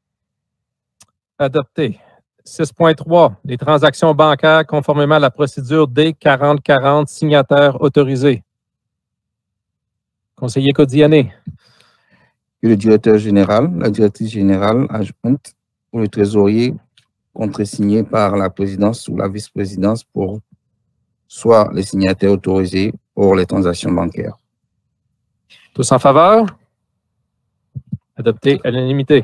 Adopté. six point trois, les transactions bancaires conformément à la procédure D quarante quarante, signataires autorisés. Conseiller Codiané. Que le directeur général, la directrice générale adjointe ou le trésorier contresigné par la présidence ou la vice-présidence pour soit les signataires autorisés pour les transactions bancaires. Tous en faveur? Adopté à l'unanimité.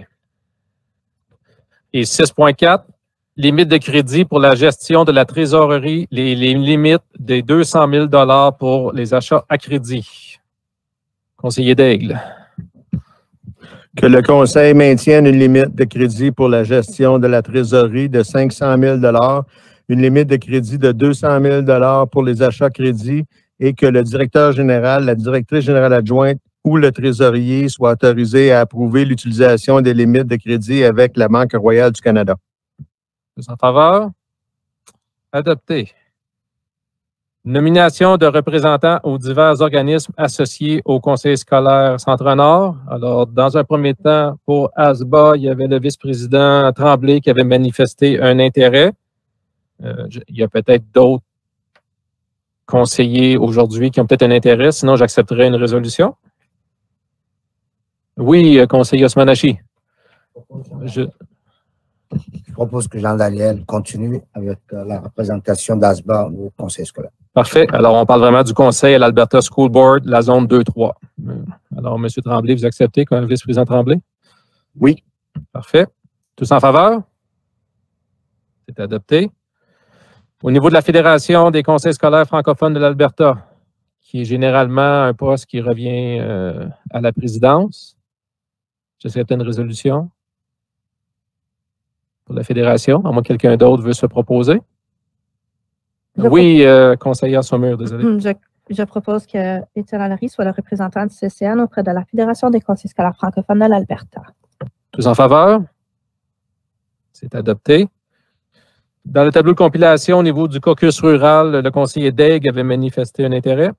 Et six point quatre, limite de crédit pour la gestion de la trésorerie, les, les limites des deux cent mille dollars pour les achats à crédit. Conseiller Daigle. Que le Conseil maintienne une limite de crédit pour la gestion de la trésorerie de cinq cent mille dollars, une limite de crédit de deux cent mille dollars pour les achats crédits et que le directeur général, la directrice générale adjointe ou le trésorier soient autorisés à approuver l'utilisation des limites de crédit avec la Banque royale du Canada. Tous en faveur? Adopté. Nomination de représentants aux divers organismes associés au Conseil scolaire Centre-Nord. Alors, dans un premier temps, pour A S B A, il y avait le vice-président Tremblay qui avait manifesté un intérêt. Euh, il y a peut-être d'autres conseillers aujourd'hui qui ont peut-être un intérêt, sinon j'accepterais une résolution. Oui, conseiller Osmanachi. Je... Je propose que Jean Daniel continue avec la représentation d'A S B A au Conseil scolaire. Parfait. Alors, on parle vraiment du conseil à l'Alberta School Board, la zone deux trois. Alors, M. Tremblay, vous acceptez comme vice-président Tremblay? Oui. Parfait. Tous en faveur? C'est adopté. Au niveau de la Fédération des conseils scolaires francophones de l'Alberta, qui est généralement un poste qui revient euh, à la présidence, j'accepte une résolution pour la Fédération, à moins que quelqu'un d'autre veut se proposer. Je oui, euh, conseillère Saumur, désolé. Je, je propose que Étienne Lallery soit le représentant du C C N auprès de la Fédération des conseils scolaires francophones de l'Alberta. Tous en faveur? C'est adopté. Dans le tableau de compilation, au niveau du caucus rural, le conseiller Daigle avait manifesté un intérêt.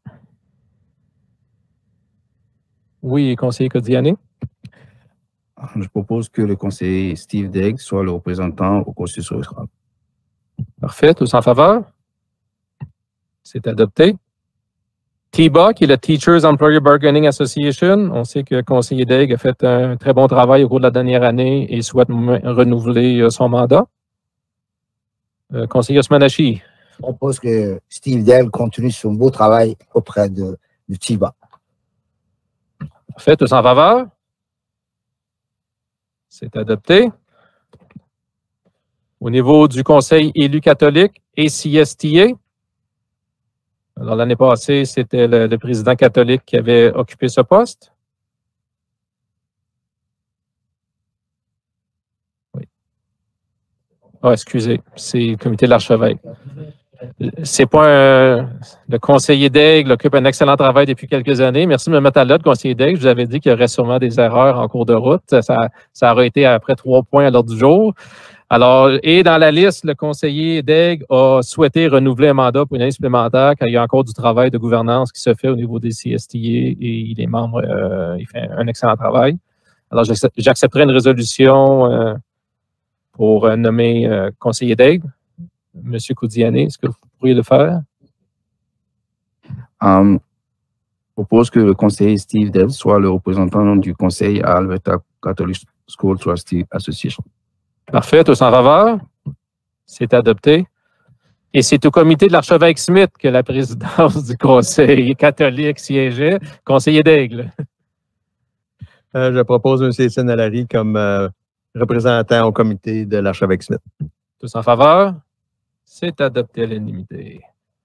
Oui, conseiller Codiané. Je propose que le conseiller Steve Daigle soit le représentant au caucus rural. Parfait. Tous en faveur? C'est adopté. T B A, qui est le Teachers Employer Bargaining Association. On sait que le conseiller Daigle a fait un très bon travail au cours de la dernière année et souhaite renouveler son mandat. Euh, conseiller Osmanachi. Je propose que Steve Daigle continue son beau travail auprès de, de T B A. Parfait. Tous en faveur? C'est adopté. Au niveau du Conseil élu catholique, A C S T A. Alors, l'année passée, c'était le, le président catholique qui avait occupé ce poste. Oui. Ah, excusez, c'est le comité de l'archevêque. C'est pas un, le conseiller Daigle occupe un excellent travail depuis quelques années. Merci de me mettre à l'ordre, conseiller Daigle. Je vous avais dit qu'il y aurait sûrement des erreurs en cours de route. Ça, ça aurait été après trois points à l'ordre du jour. Alors, et dans la liste, le conseiller Daigle a souhaité renouveler un mandat pour une année supplémentaire car il y a encore du travail de gouvernance qui se fait au niveau des C S T A et il est membre, euh, il fait un excellent travail. Alors, j'accepterai une résolution euh, pour euh, nommer euh, conseiller Daigle. Monsieur Codiané, est-ce que vous pourriez le faire? Um, je propose que le conseiller Steve Daigle soit le représentant du conseil à Alberta Catholic School Trustee Association. Parfait, tous en faveur? C'est adopté. Et c'est au comité de l'archevêque Smith que la présidence du conseil catholique siégeait. Conseiller Daigle. Euh, je propose M. Étienne Lallery comme euh, représentant au comité de l'archevêque Smith. Tous en faveur? C'est adopté à l'unanimité.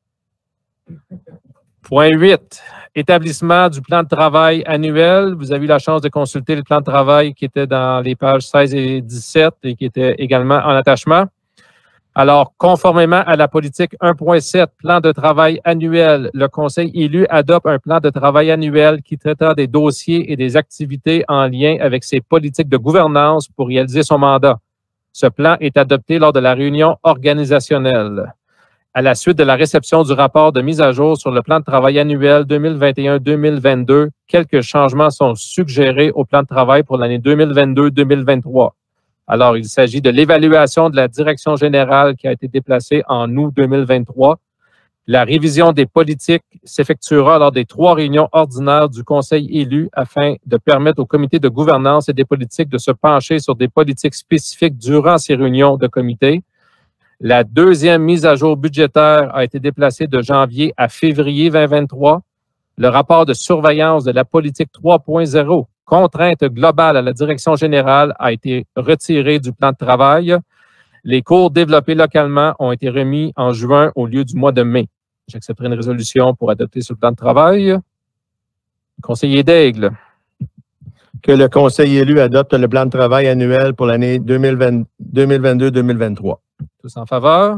Point huit. Établissement du plan de travail annuel. Vous avez eu la chance de consulter le plan de travail qui était dans les pages seize et dix-sept et qui était également en attachement. Alors, conformément à la politique un point sept, plan de travail annuel, le Conseil élu adopte un plan de travail annuel qui traitera des dossiers et des activités en lien avec ses politiques de gouvernance pour réaliser son mandat. Ce plan est adopté lors de la réunion organisationnelle. À la suite de la réception du rapport de mise à jour sur le plan de travail annuel deux mille vingt et un deux mille vingt-deux, quelques changements sont suggérés au plan de travail pour l'année deux mille vingt-deux deux mille vingt-trois. Alors, il s'agit de l'évaluation de la direction générale qui a été déplacée en août deux mille vingt-trois. La révision des politiques s'effectuera lors des trois réunions ordinaires du Conseil élu afin de permettre au comité de gouvernance et des politiques de se pencher sur des politiques spécifiques durant ces réunions de comité. La deuxième mise à jour budgétaire a été déplacée de janvier à février deux mille vingt-trois. Le rapport de surveillance de la politique trois point zéro, contrainte globale à la direction générale, a été retiré du plan de travail. Les cours développés localement ont été remis en juin au lieu du mois de mai. J'accepterai une résolution pour adopter ce plan de travail. Conseiller Daigle. Que le Conseil élu adopte le plan de travail annuel pour l'année deux mille vingt-deux deux mille vingt-trois. Tous en faveur?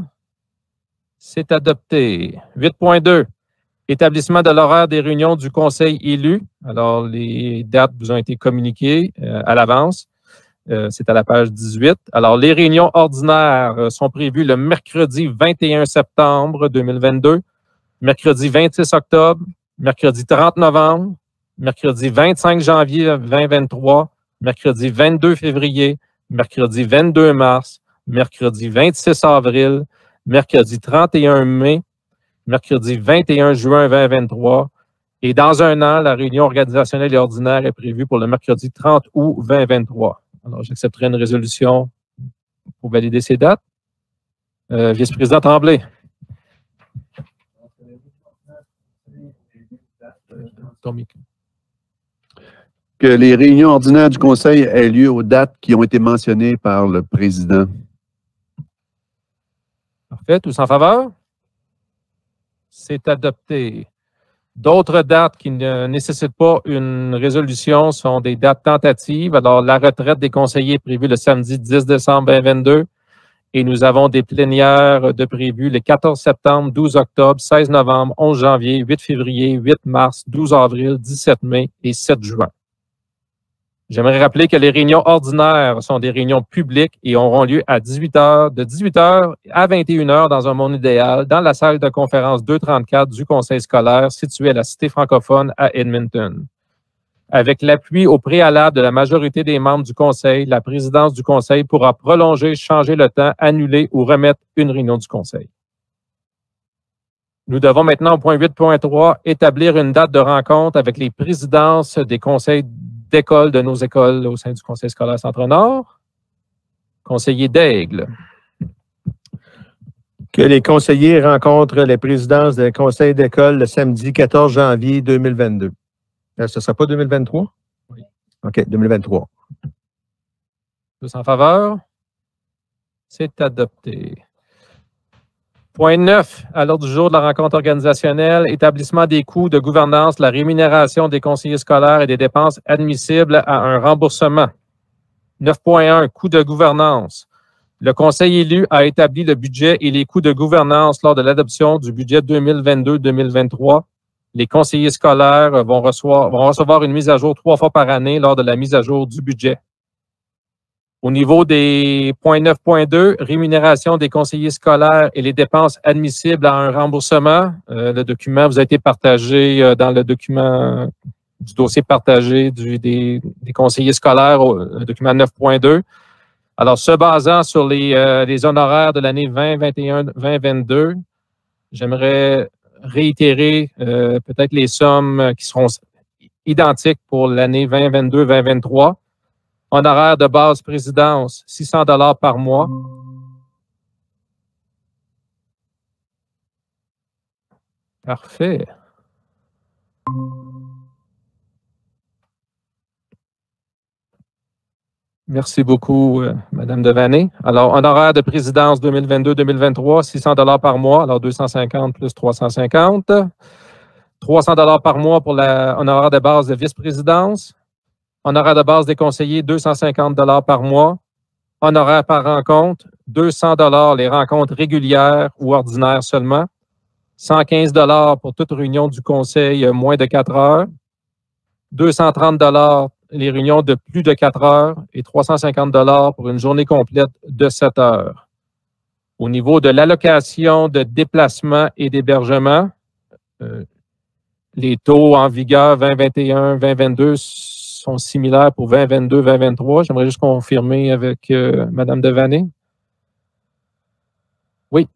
C'est adopté. huit point deux. Établissement de l'horaire des réunions du Conseil élu. Alors, les dates vous ont été communiquées euh, à l'avance. Euh, c'est à la page dix-huit. Alors, les réunions ordinaires euh, sont prévues le mercredi vingt et un septembre deux mille vingt-deux, mercredi vingt-six octobre, mercredi trente novembre, mercredi vingt-cinq janvier deux mille vingt-trois, mercredi vingt-deux février, mercredi vingt-deux mars, mercredi vingt-six avril, mercredi trente et un mai, mercredi vingt et un juin deux mille vingt-trois. Et dans un an, la réunion organisationnelle et ordinaire est prévue pour le mercredi trente août deux mille vingt-trois. Alors, j'accepterai une résolution pour valider ces dates. Euh, Vice-président Tremblay. Que les réunions ordinaires du Conseil aient lieu aux dates qui ont été mentionnées par le président. Parfait. Tous en faveur? C'est adopté. D'autres dates qui ne nécessitent pas une résolution sont des dates tentatives. Alors, la retraite des conseillers est prévue le samedi dix décembre deux mille vingt-deux et nous avons des plénières de prévues le quatorze septembre, douze octobre, seize novembre, onze janvier, huit février, huit mars, douze avril, dix-sept mai et sept juin. J'aimerais rappeler que les réunions ordinaires sont des réunions publiques et auront lieu à dix-huit heures, de dix-huit heures à vingt et une heures dans un monde idéal, dans la salle de conférence deux cent trente-quatre du Conseil scolaire située à la Cité francophone à Edmonton. Avec l'appui au préalable de la majorité des membres du Conseil, la présidence du Conseil pourra prolonger, changer le temps, annuler ou remettre une réunion du Conseil. Nous devons maintenant, au point huit point trois, établir une date de rencontre avec les présidences des conseils d'école de nos écoles au sein du Conseil scolaire Centre-Nord. Conseiller Daigle. Que les conseillers rencontrent les présidences des conseils d'école le samedi quatorze janvier deux mille vingt-deux. Ce ne sera pas deux mille vingt-trois? Oui. OK, deux mille vingt-trois. Tous en faveur? C'est adopté. Point neuf, à l'ordre du jour de la rencontre organisationnelle, établissement des coûts de gouvernance, la rémunération des conseillers scolaires et des dépenses admissibles à un remboursement. neuf point un, coûts de gouvernance. Le Conseil élu a établi le budget et les coûts de gouvernance lors de l'adoption du budget deux mille vingt-deux deux mille vingt-trois. Les conseillers scolaires vont recevoir, vont recevoir une mise à jour trois fois par année lors de la mise à jour du budget. Au niveau des points neuf point deux, rémunération des conseillers scolaires et les dépenses admissibles à un remboursement. Euh, le document vous a été partagé euh, dans le document du dossier partagé du, des, des conseillers scolaires, au, le document neuf point deux. Alors, se basant sur les, euh, les honoraires de l'année vingt vingt et un vingt vingt-deux, j'aimerais réitérer euh, peut-être les sommes qui seront identiques pour l'année vingt vingt-deux vingt vingt-trois. Honoraire de base présidence, six cents dollars par mois. Parfait. Merci beaucoup, euh, Mme Devaney. Alors, honoraire de présidence deux mille vingt-deux deux mille vingt-trois, six cents dollars par mois, alors deux cent cinquante plus trois cent cinquante. trois cents dollars par mois pour l'honoraire de base de vice-présidence. Honoraire de base des conseillers, deux cent cinquante dollars par mois. Honoraires par rencontre, deux cents dollars les rencontres régulières ou ordinaires seulement. cent quinze dollars pour toute réunion du conseil moins de quatre heures. deux cent trente dollars les réunions de plus de quatre heures et trois cent cinquante dollars pour une journée complète de sept heures. Au niveau de l'allocation de déplacement et d'hébergement, euh, les taux en vigueur vingt vingt et un, vingt vingt-deux sont similaires pour vingt vingt-deux, vingt vingt-trois. J'aimerais juste confirmer avec euh, Mme Devaney. Oui.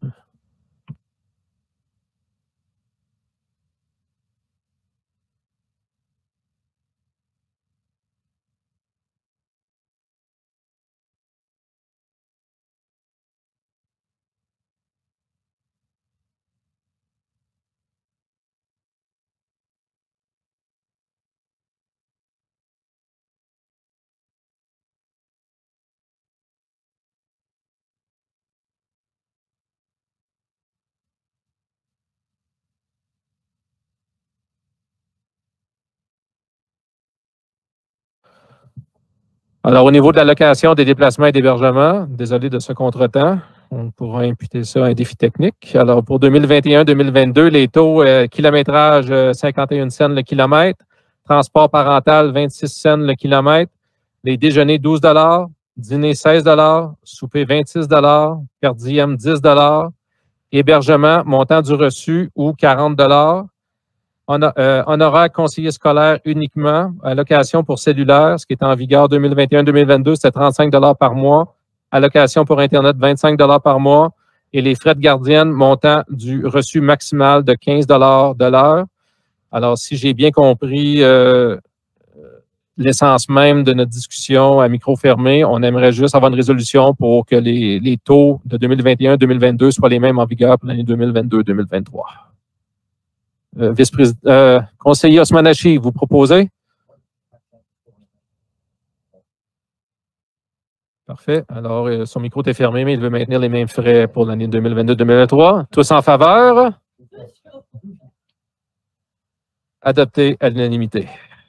Alors, au niveau de l'allocation des déplacements et d'hébergement, désolé de ce contretemps, on pourra imputer ça à un défi technique. Alors, pour deux mille vingt et un deux mille vingt-deux, les taux euh, kilométrage euh, cinquante et un cents le kilomètre, transport parental vingt-six cents le kilomètre, les déjeuners douze dollars, dîner seize dollars, souper vingt-six dollars, per diem dix dollars, hébergement, montant du reçu ou quarante dollars. Hon- euh, honoraire conseiller scolaire uniquement, allocation pour cellulaire, ce qui est en vigueur deux mille vingt et un deux mille vingt-deux, c'était trente-cinq dollars par mois. Allocation pour Internet, vingt-cinq dollars par mois. Et les frais de gardienne, montant du reçu maximal de quinze dollars de l'heure. Alors, si j'ai bien compris euh, l'essence même de notre discussion à micro fermé, on aimerait juste avoir une résolution pour que les, les taux de deux mille vingt et un deux mille vingt-deux soient les mêmes en vigueur pour l'année deux mille vingt-deux deux mille vingt-trois. Euh, vice-président, euh, conseiller Osmanachi, vous proposez? Parfait. Alors, euh, son micro est fermé, mais il veut maintenir les mêmes frais pour l'année deux mille vingt-deux deux mille vingt-trois. Tous en faveur? Adopté à l'unanimité.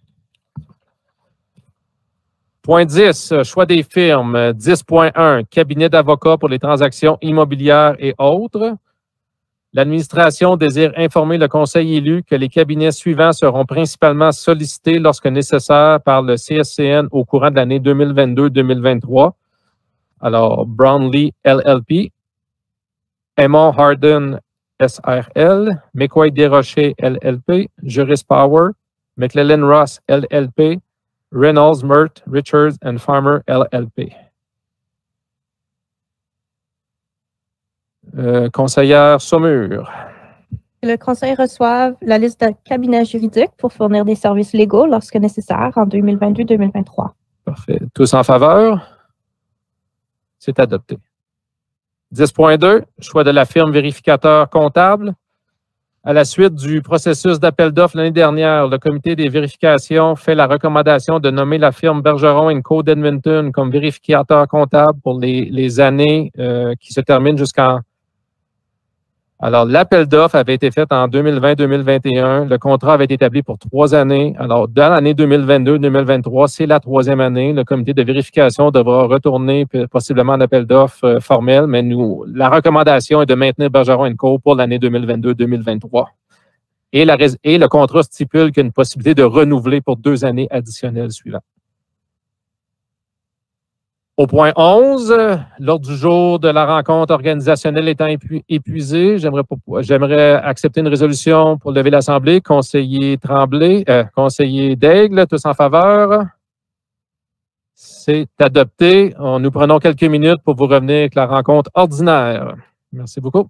Point dix, choix des firmes. dix point un, cabinet d'avocats pour les transactions immobilières et autres. L'administration désire informer le conseil élu que les cabinets suivants seront principalement sollicités lorsque nécessaire par le C S C N au courant de l'année deux mille vingt-deux deux mille vingt-trois. Alors, Brownlee L L P, Aymon Harden S R L, McQuaid Desrochers L L P, Juris Power, McClellan Ross L L P, Reynolds, Mert, Richards and Farmer L L P. Euh, conseillère Saumur. Que le conseil reçoive la liste de cabinets juridiques pour fournir des services légaux lorsque nécessaire en deux mille vingt-deux deux mille vingt-trois. Parfait. Tous en faveur? C'est adopté. dix point deux, choix de la firme vérificateur comptable. À la suite du processus d'appel d'offres l'année dernière, le comité des vérifications fait la recommandation de nommer la firme Bergeron and Co d'Edmonton comme vérificateur comptable pour les, les années euh, qui se terminent jusqu'en... Alors, l'appel d'offres avait été fait en deux mille vingt deux mille vingt et un. Le contrat avait été établi pour trois années. Alors, dans l'année deux mille vingt-deux deux mille vingt-trois, c'est la troisième année. Le comité de vérification devra retourner possiblement en appel d'offres euh, formel, mais nous, la recommandation est de maintenir Bergeron and Co pour l'année deux mille vingt-deux deux mille vingt-trois. Et, la, et le contrat stipule qu'il y a une possibilité de renouveler pour deux années additionnelles suivantes. Au point onze, l'ordre du jour de la rencontre organisationnelle étant épuisé, j'aimerais, j'aimerais accepter une résolution pour lever l'Assemblée. Conseiller Tremblay, euh, conseiller Daigle, tous en faveur? C'est adopté. On, nous prenons quelques minutes pour vous revenir avec la rencontre ordinaire. Merci beaucoup.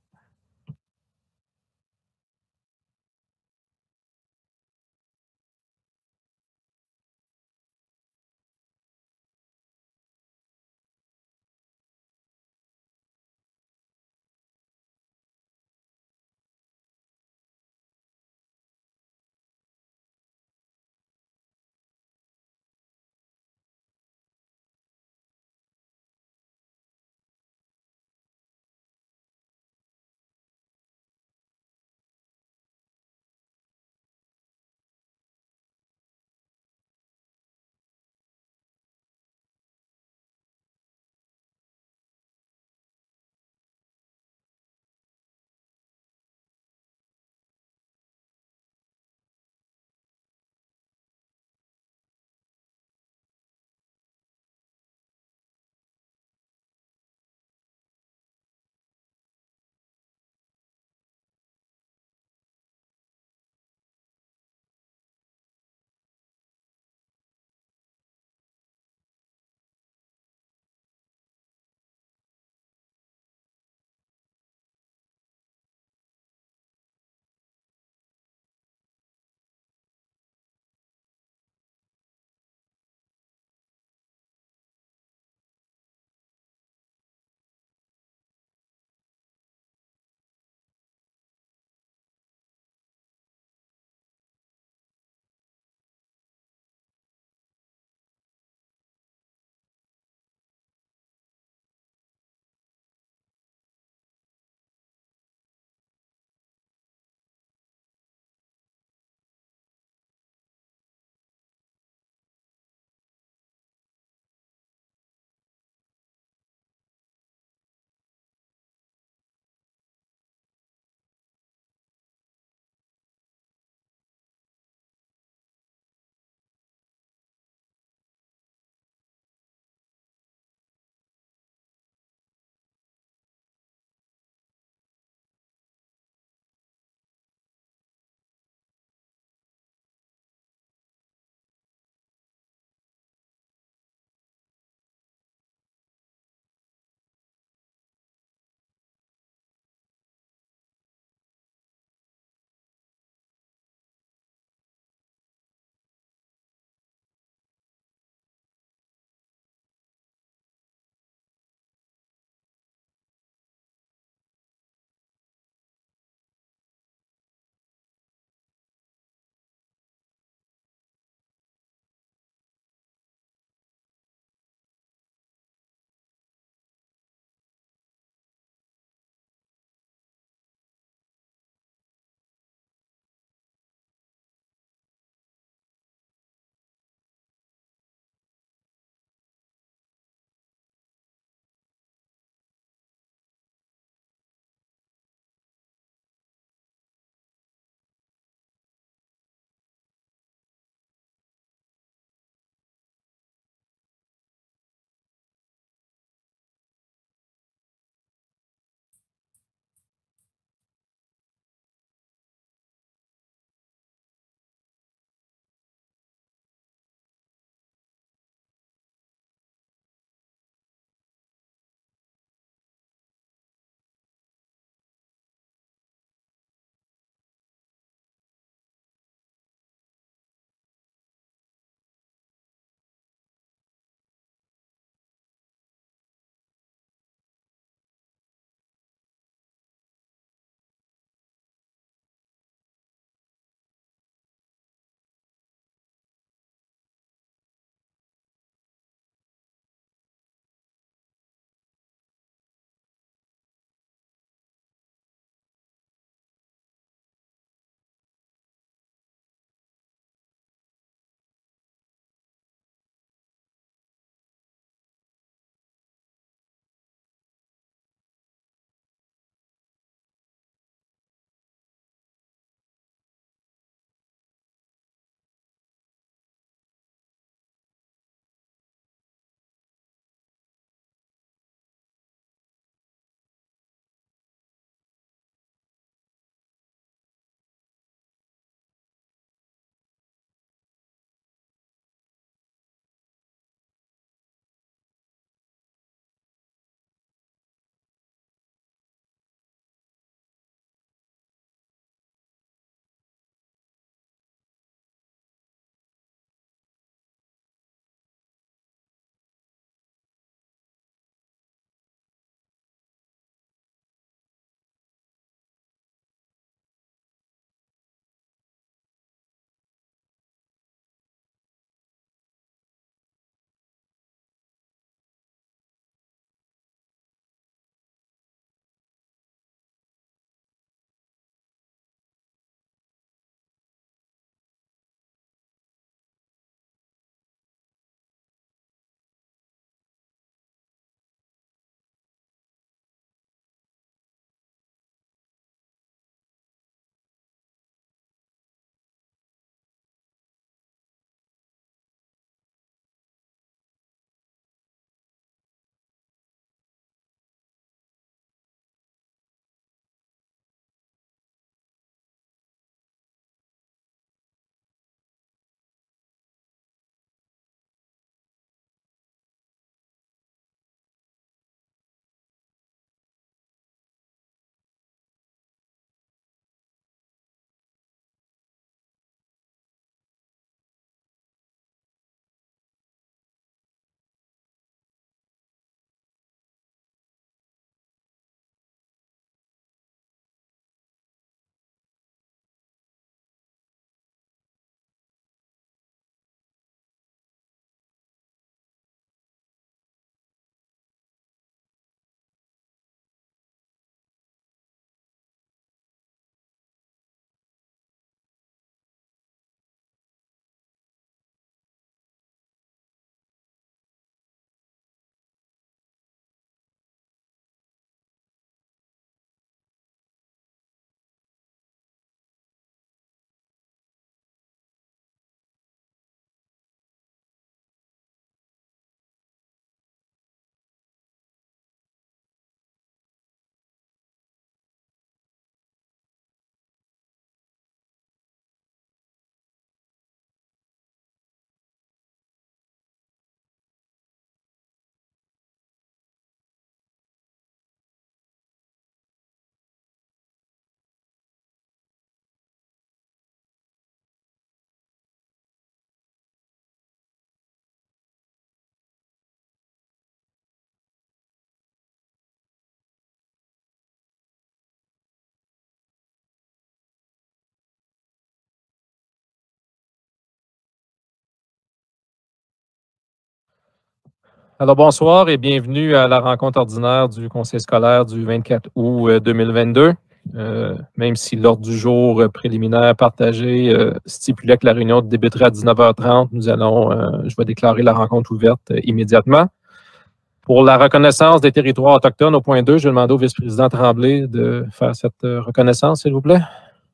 Alors, bonsoir et bienvenue à la rencontre ordinaire du Conseil scolaire du vingt-quatre août deux mille vingt-deux. Euh, même si l'ordre du jour préliminaire partagé euh, stipulait que la réunion débuterait à dix-neuf heures trente, nous allons, euh, je vais déclarer la rencontre ouverte euh, immédiatement. Pour la reconnaissance des territoires autochtones, au point deux, je vais demander au vice-président Tremblay de faire cette euh, reconnaissance, s'il vous plaît.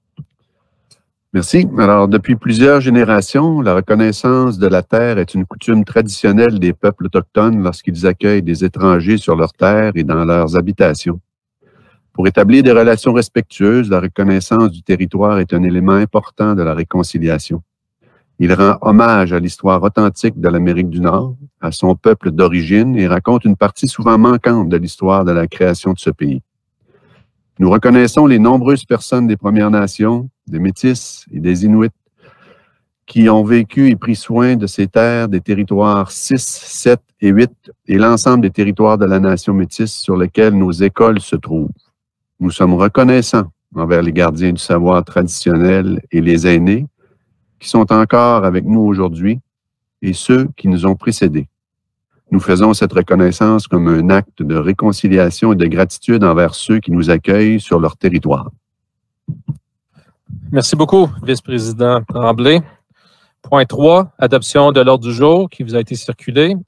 Merci. Alors, depuis plusieurs générations, la reconnaissance de la terre est une coutume traditionnelle des peuples autochtones lorsqu'ils accueillent des étrangers sur leurs terres et dans leurs habitations. Pour établir des relations respectueuses, la reconnaissance du territoire est un élément important de la réconciliation. Il rend hommage à l'histoire authentique de l'Amérique du Nord, à son peuple d'origine et raconte une partie souvent manquante de l'histoire de la création de ce pays. Nous reconnaissons les nombreuses personnes des Premières Nations, des Métis et des Inuits qui ont vécu et pris soin de ces terres des territoires six, sept et huit et l'ensemble des territoires de la nation métisse sur lesquels nos écoles se trouvent. Nous sommes reconnaissants envers les gardiens du savoir traditionnel et les aînés qui sont encore avec nous aujourd'hui et ceux qui nous ont précédés. Nous faisons cette reconnaissance comme un acte de réconciliation et de gratitude envers ceux qui nous accueillent sur leur territoire. Merci beaucoup, vice-président Tremblay. Point trois, adoption de l'ordre du jour qui vous a été circulé.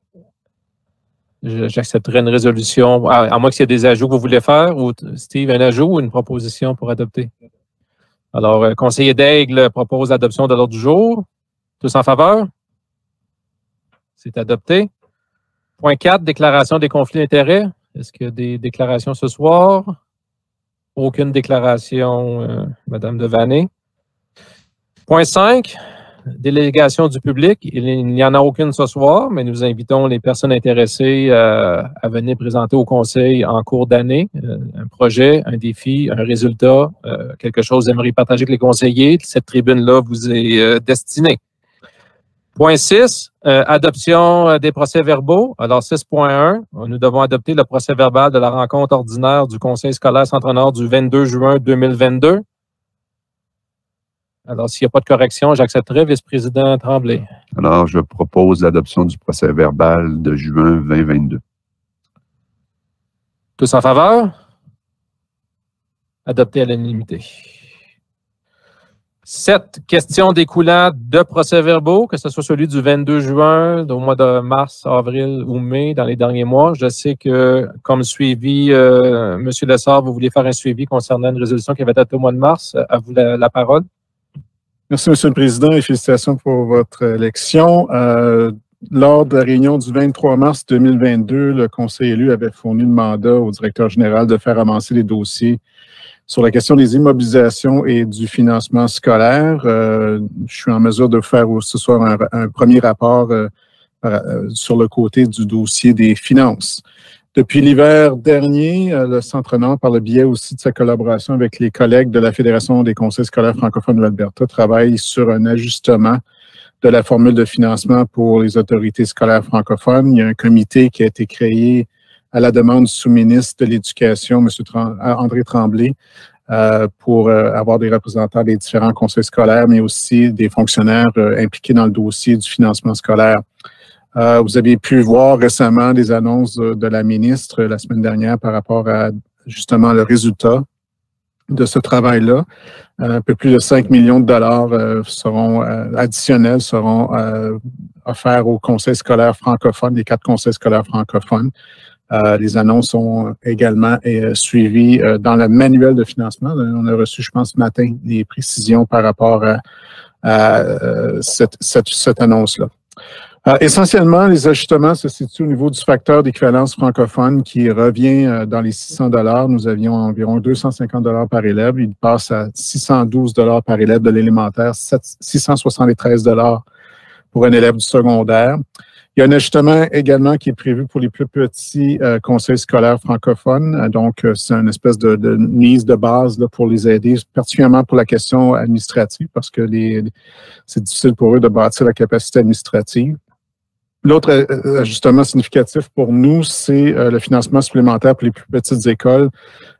J'accepterai une résolution, à, à moins qu'il y ait des ajouts que vous voulez faire, ou Steve, un ajout ou une proposition pour adopter? Alors, euh, conseiller Daigle propose l'adoption de l'ordre du jour. Tous en faveur? C'est adopté. Point quatre, déclaration des conflits d'intérêts. Est-ce qu'il y a des déclarations ce soir? Aucune déclaration, euh, Madame Devaney. Point cinq, délégation du public. Il n'y en a aucune ce soir, mais nous invitons les personnes intéressées euh, à venir présenter au Conseil en cours d'année euh, un projet, un défi, un résultat, euh, quelque chose que vous aimeriez partager avec les conseillers. Cette tribune-là vous est euh, destinée. Point six, euh, adoption des procès-verbaux. Alors, six point un, nous devons adopter le procès-verbal de la rencontre ordinaire du Conseil scolaire Centre-Nord du vingt-deux juin deux mille vingt-deux. Alors, s'il n'y a pas de correction, j'accepterai, vice-président Tremblay. Alors, je propose l'adoption du procès-verbal de juin vingt vingt-deux. Tous en faveur? Adopté à l'unanimité. Sept, questions découlant de procès-verbaux, que ce soit celui du vingt-deux juin, au mois de mars, avril ou mai, dans les derniers mois. Je sais que, comme suivi, euh, M. Lessard, vous vouliez faire un suivi concernant une résolution qui avait été au mois de mars. À vous la, la parole. Merci, M. le Président, et félicitations pour votre élection. Euh, lors de la réunion du vingt-trois mars deux mille vingt-deux, le Conseil élu avait fourni le mandat au directeur général de faire avancer les dossiers sur la question des immobilisations et du financement scolaire. Euh, je suis en mesure de faire ce soir un, un premier rapport euh, euh, sur le côté du dossier des finances. Depuis l'hiver dernier, euh, le Centre-Nord, par le biais aussi de sa collaboration avec les collègues de la Fédération des conseils scolaires francophones de l'Alberta, travaille sur un ajustement de la formule de financement pour les autorités scolaires francophones. Il y a un comité qui a été créé à la demande du sous-ministre de l'Éducation, M. André Tremblay, euh, pour euh, avoir des représentants des différents conseils scolaires, mais aussi des fonctionnaires euh, impliqués dans le dossier du financement scolaire. Euh, vous avez pu voir récemment des annonces de, de la ministre la semaine dernière par rapport à justement le résultat de ce travail-là. Euh, un peu plus de cinq millions de dollars euh, seront euh, additionnels seront euh, offerts aux conseils scolaires francophones, les quatre conseils scolaires francophones. Euh, les annonces sont également euh, suivies euh, dans le manuel de financement. On a reçu, je pense, ce matin, des précisions par rapport à, à euh, cette, cette, cette annonce-là. Euh, essentiellement, les ajustements se situent au niveau du facteur d'équivalence francophone qui revient euh, dans les six cents dollars. Nous avions environ deux cent cinquante dollars par élève. Il passe à six cent douze dollars par élève de l'élémentaire, six cent soixante-treize dollars pour un élève du secondaire. Il y a un ajustement également qui est prévu pour les plus petits euh, conseils scolaires francophones. Donc, euh, c'est une espèce de, de mise de base là, pour les aider, particulièrement pour la question administrative, parce que les, c'est difficile pour eux de bâtir la capacité administrative. L'autre ajustement significatif pour nous, c'est euh, le financement supplémentaire pour les plus petites écoles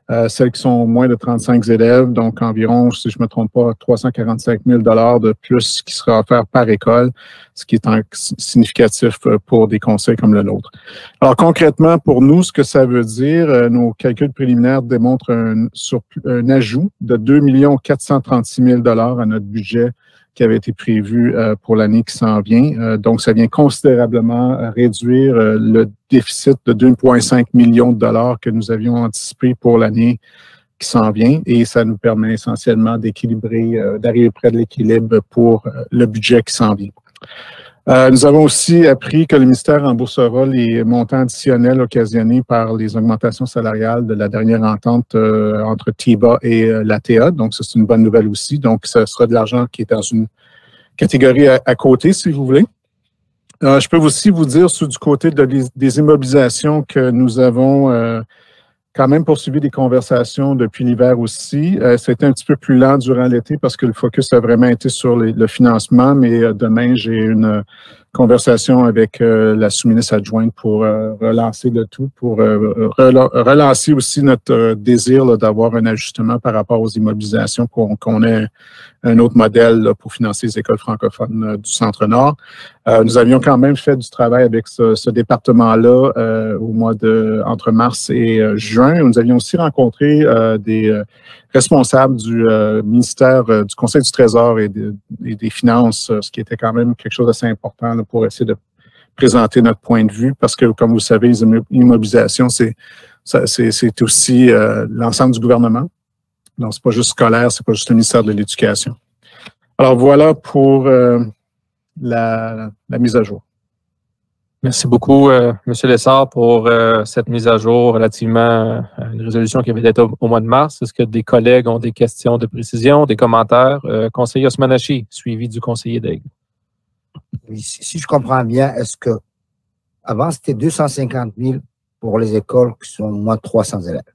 Euh, celles qui sont moins de trente-cinq élèves, donc environ, si je ne me trompe pas, trois cent quarante-cinq mille dollars de plus qui sera offert par école, ce qui est en, significatif pour des conseils comme le nôtre. Alors concrètement, pour nous, ce que ça veut dire, euh, nos calculs préliminaires démontrent un, sur, un ajout de deux millions quatre cent trente-six mille dollars à notre budget qui avait été prévu euh, pour l'année qui s'en vient. Euh, donc, ça vient considérablement euh, réduire euh, le déficit de deux virgule cinq millions de dollars que nous avions anticipé pour l'année qui s'en vient et ça nous permet essentiellement d'équilibrer, euh, d'arriver près de l'équilibre pour euh, le budget qui s'en vient. Euh, nous avons aussi appris que le ministère remboursera les montants additionnels occasionnés par les augmentations salariales de la dernière entente euh, entre T I B A et euh, l'A T A. Donc, ça, c'est une bonne nouvelle aussi. Donc, ce sera de l'argent qui est dans une catégorie à, à côté, si vous voulez. Euh, je peux aussi vous dire, sur du côté de les, des immobilisations, que nous avons euh, quand même poursuivi des conversations depuis l'hiver aussi. Euh, C'était un petit peu plus lent durant l'été parce que le focus a vraiment été sur les, le financement, mais euh, demain, j'ai une euh, conversation avec euh, la sous-ministre adjointe pour euh, relancer le tout, pour euh, rela relancer aussi notre euh, désir d'avoir un ajustement par rapport aux immobilisations, qu'on qu'on ait un autre modèle là, pour financer les écoles francophones euh, du Centre-Nord. Euh, nous avions quand même fait du travail avec ce, ce département-là euh, au mois de entre mars et euh, juin. Nous avions aussi rencontré euh, des euh, responsables du euh, ministère euh, du Conseil du Trésor et, de, et des Finances, euh, ce qui était quand même quelque chose d'assez important là, pour essayer de présenter notre point de vue, parce que, comme vous le savez, les immobilisations, c'est c'est aussi euh, l'ensemble du gouvernement. Donc, c'est pas juste scolaire, c'est pas juste le ministère de l'Éducation. Alors, voilà pour euh, la, la mise à jour. Merci beaucoup, euh, M. Lessard, pour euh, cette mise à jour relativement à une résolution qui avait été au, au mois de mars. Est-ce que des collègues ont des questions de précision, des commentaires? Euh, conseiller Osmanachi, suivi du conseiller Daigle. Oui, si, si je comprends bien, est-ce que avant c'était deux cent cinquante mille pour les écoles qui sont moins de trois cents élèves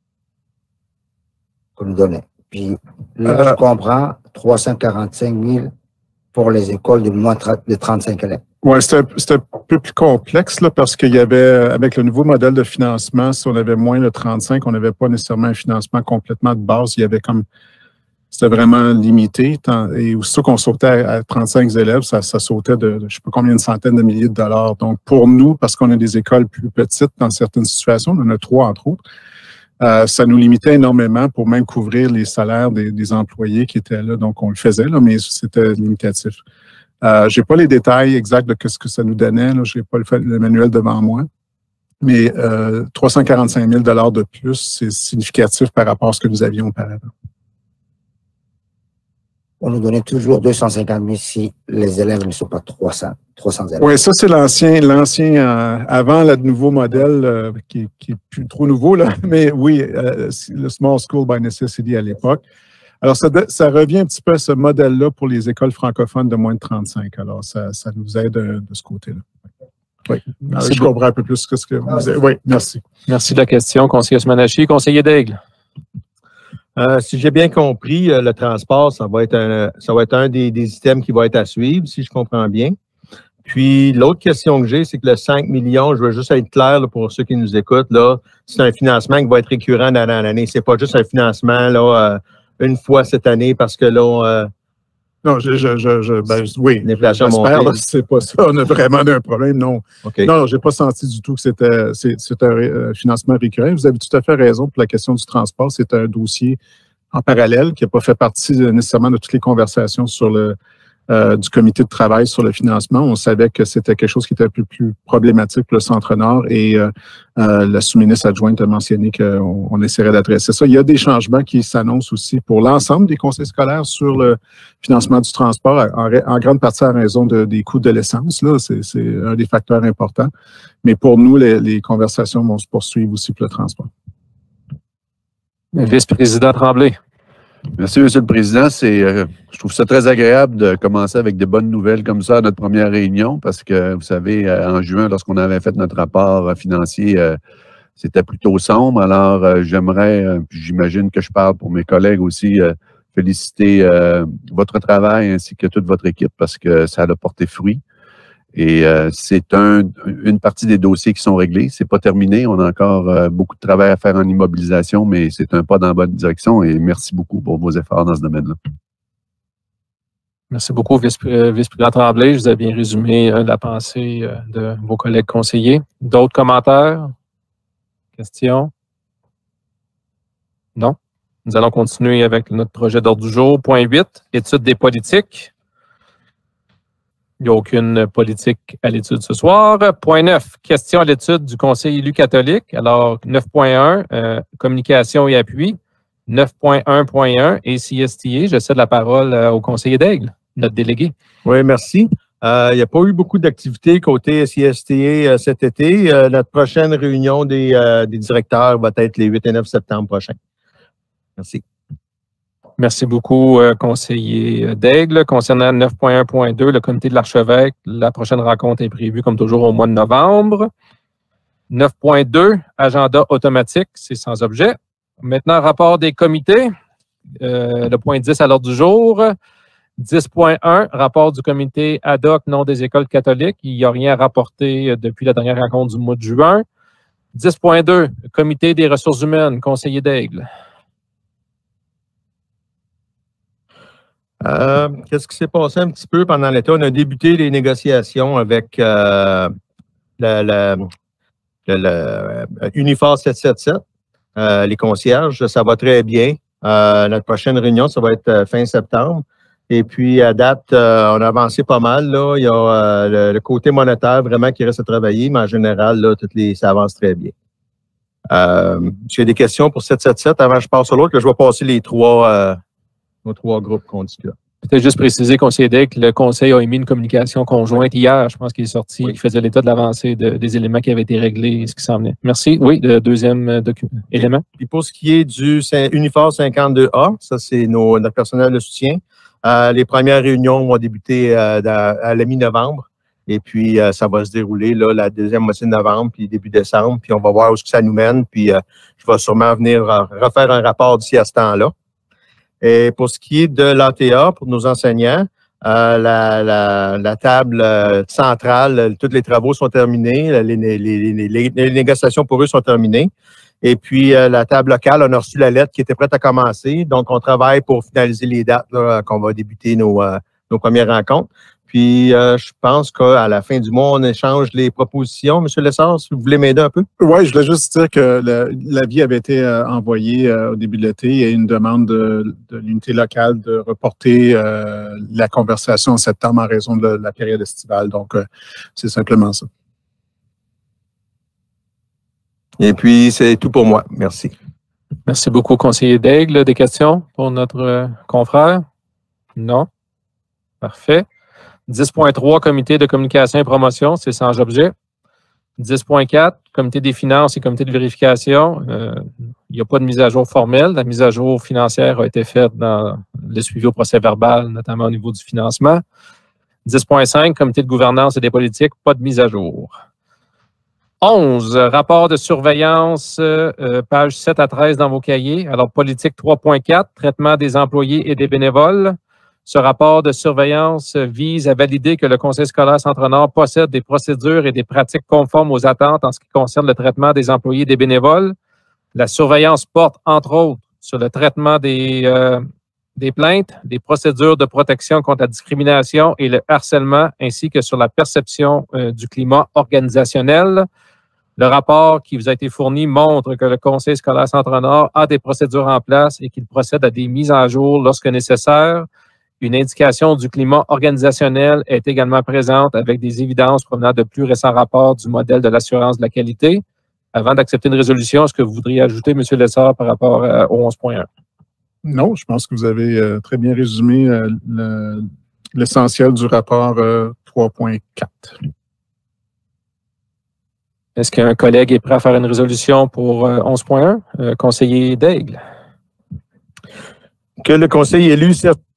qu'on nous donnait. Puis là, euh, je comprends trois cent quarante-cinq mille pour les écoles de moins de trente-cinq élèves. Oui, c'était un peu plus complexe là, parce qu'il y avait, avec le nouveau modèle de financement, si on avait moins de trente-cinq, on n'avait pas nécessairement un financement complètement de base. Il y avait comme, c'était vraiment limité. Tant, et aussitôt qu'on sautait à, à trente-cinq élèves, ça, ça sautait de, de je ne sais pas combien de centaines de milliers de dollars. Donc, pour nous, parce qu'on a des écoles plus petites dans certaines situations, on en a trois entre autres, Euh, ça nous limitait énormément pour même couvrir les salaires des, des employés qui étaient là. Donc, on le faisait, là, mais c'était limitatif. Euh, je n'ai pas les détails exacts de ce que ça nous donnait. Je n'ai pas le, le manuel devant moi. Mais euh, trois cent quarante-cinq mille dollars de plus, c'est significatif par rapport à ce que nous avions auparavant. On nous donnait toujours deux cent cinquante mille si les élèves ne sont pas trois cents, trois cents élèves. Oui, ça, c'est l'ancien, l'ancien euh, avant le nouveau modèle euh, qui, qui est plus trop nouveau, là. Mais oui, euh, le Small School by Necessity à l'époque. Alors, ça, ça revient un petit peu à ce modèle-là pour les écoles francophones de moins de trente-cinq. Alors, ça, ça nous aide de, de ce côté-là. Oui, merci. Je comprends un peu plus ce que vous avez. Oui, merci. Merci de la question, conseiller Osmanachi. Conseiller Daigle. Euh, si j'ai bien compris, euh, le transport, ça va être un, ça va être un des, des items qui va être à suivre, si je comprends bien. Puis, l'autre question que j'ai, c'est que le cinq millions, je veux juste être clair là, pour ceux qui nous écoutent, là, c'est un financement qui va être récurrent d'année en année. C'est pas juste un financement là, euh, une fois cette année parce que là, euh, non, je, je, je, je ben, oui, l'inflation j'espère, c'est pas ça. On a vraiment un problème, non. Okay. Non, j'ai pas senti du tout que c'était c'est un euh, financement récurrent. Vous avez tout à fait raison pour la question du transport. C'est un dossier en parallèle qui n'a pas fait partie nécessairement de toutes les conversations sur le euh, du comité de travail sur le financement. On savait que c'était quelque chose qui était un peu plus problématique pour le Centre-Nord et euh, euh, la sous-ministre adjointe a mentionné qu'on on essaierait d'adresser ça. Il y a des changements qui s'annoncent aussi pour l'ensemble des conseils scolaires sur le financement du transport, en, en grande partie à raison de, des coûts de l'essence. Là, c'est un des facteurs importants. Mais pour nous, les, les conversations vont se poursuivre aussi pour le transport. Vice-président Tremblay. Merci, M. le Président. C'est, euh, je trouve ça très agréable de commencer avec des bonnes nouvelles comme ça à notre première réunion parce que, vous savez, en juin, lorsqu'on avait fait notre rapport financier, euh, c'était plutôt sombre. Alors, euh, j'aimerais, euh, j'imagine que je parle pour mes collègues aussi, euh, féliciter euh, votre travail ainsi que toute votre équipe parce que ça a porté fruit. Et euh, c'est un, une partie des dossiers qui sont réglés. C'est pas terminé. On a encore euh, beaucoup de travail à faire en immobilisation, mais c'est un pas dans la bonne direction. Et merci beaucoup pour vos efforts dans ce domaine-là. Merci beaucoup, Vice-président Tremblay. Je vous ai bien résumé euh, la pensée euh, de vos collègues conseillers. D'autres commentaires? Questions? Non? Nous allons continuer avec notre projet d'ordre du jour. Point huit, étude des politiques. Il n'y a aucune politique à l'étude ce soir. Point neuf, question à l'étude du Conseil élu catholique. Alors, neuf point un, euh, communication et appui. neuf point un point un et C S T A. Je cède la parole euh, au conseiller d'Aigle, notre délégué. Oui, merci. Euh, il n'y a pas eu beaucoup d'activités côté C S T A euh, cet été. Euh, notre prochaine réunion des, euh, des directeurs va être les huit et neuf septembre prochains. Merci. Merci beaucoup, euh, conseiller d'Aigle. Concernant neuf point un point deux, le comité de l'archevêque, la prochaine rencontre est prévue comme toujours au mois de novembre. neuf point deux, agenda automatique, c'est sans objet. Maintenant, rapport des comités, euh, le point dix à l'ordre du jour. dix point un, rapport du comité ad hoc non des écoles catholiques. Il n'y a rien à rapporter depuis la dernière rencontre du mois de juin. dix point deux, comité des ressources humaines, conseiller d'Aigle. Euh, Qu'est-ce qui s'est passé un petit peu pendant l'été? On a débuté les négociations avec euh, le, le, le, le Unifor sept cent soixante-dix-sept, euh, les concierges. Ça va très bien. Euh, notre prochaine réunion, ça va être fin septembre. Et puis, à date, euh, on a avancé pas mal. Là. Il y a euh, le, le côté monétaire vraiment qui reste à travailler, mais en général, là, toutes les, ça avance très bien. Euh, J'ai des questions pour sept cent soixante-dix-sept avant que je passe sur l'autre. Je vais passer les trois... Euh, nos trois groupes qu'on discute. Peut-être juste préciser, conseiller d'Aigle, que le Conseil a émis une communication conjointe hier, je pense qu'il est sorti, Oui. qui faisait l'état de l'avancée de, des éléments qui avaient été réglés, ce qui s'en venait. Merci. Oui, le deuxième document, élément. Puis pour ce qui est du Unifor cinquante-deux A, ça c'est nos, notre personnel de soutien. Euh, les premières réunions vont débuter euh, dans, à la mi-novembre. Et puis, euh, ça va se dérouler là, la deuxième moitié de novembre, puis début décembre. Puis on va voir où ça nous mène. Puis euh, je vais sûrement venir euh, refaire un rapport d'ici à ce temps-là. Et pour ce qui est de l'A T A, pour nos enseignants, euh, la, la, la table euh, centrale, tous les travaux sont terminés, les, les, les, les, les négociations pour eux sont terminées. Et puis, euh, la table locale, on a reçu la lettre qui était prête à commencer. Donc, on travaille pour finaliser les dates là, qu'on va débuter nos, euh, nos premières rencontres. Puis, euh, je pense qu'à la fin du mois, on échange les propositions. Monsieur Lessard, si vous voulez m'aider un peu? Oui, je voulais juste dire que l'avis avait été euh, envoyé euh, au début de l'été. Il y a une demande de, de l'unité locale de reporter euh, la conversation en septembre en raison de la période estivale. Donc, euh, c'est simplement ça. Et puis, c'est tout pour moi. Merci. Merci beaucoup, conseiller d'Aigle. Des questions pour notre euh, confrère? Non? Parfait. dix point trois, comité de communication et promotion, c'est sans objet. dix point quatre, comité des finances et comité de vérification. Euh, il n'y a pas de mise à jour formelle. La mise à jour financière a été faite dans le suivi au procès verbal, notamment au niveau du financement. dix point cinq, comité de gouvernance et des politiques, pas de mise à jour. onze, rapport de surveillance, euh, pages sept à treize dans vos cahiers. Alors, politique trois point quatre, traitement des employés et des bénévoles. Ce rapport de surveillance vise à valider que le Conseil scolaire Centre-Nord possède des procédures et des pratiques conformes aux attentes en ce qui concerne le traitement des employés et des bénévoles. La surveillance porte, entre autres, sur le traitement des, euh, des plaintes, des procédures de protection contre la discrimination et le harcèlement, ainsi que sur la perception euh, du climat organisationnel. Le rapport qui vous a été fourni montre que le Conseil scolaire Centre-Nord a des procédures en place et qu'il procède à des mises à jour lorsque nécessaire. Une indication du climat organisationnel est également présente avec des évidences provenant de plus récents rapports du modèle de l'assurance de la qualité. Avant d'accepter une résolution, est-ce que vous voudriez ajouter, M. Lessard, par rapport euh, au onze point un? Non, je pense que vous avez euh, très bien résumé euh, l'essentiel du rapport euh, trois point quatre. Est-ce qu'un collègue est prêt à faire une résolution pour euh, onze point un? Euh, conseiller d'Aigle. Que le conseil élu...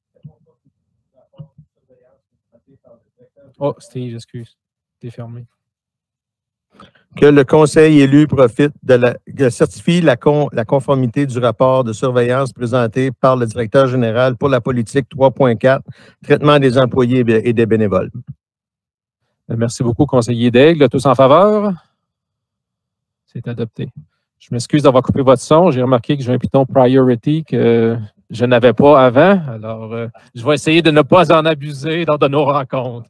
Oh, Steve, excuse. T'es fermé. Que le conseil élu profite de la, de certifie la, con, la conformité du rapport de surveillance présenté par le directeur général pour la politique trois point quatre, traitement des employés et des bénévoles. Merci beaucoup, conseiller Daigle. Tous en faveur? C'est adopté. Je m'excuse d'avoir coupé votre son. J'ai remarqué que j'ai un piton priority que je n'avais pas avant. Alors, euh, je vais essayer de ne pas en abuser lors de nos rencontres.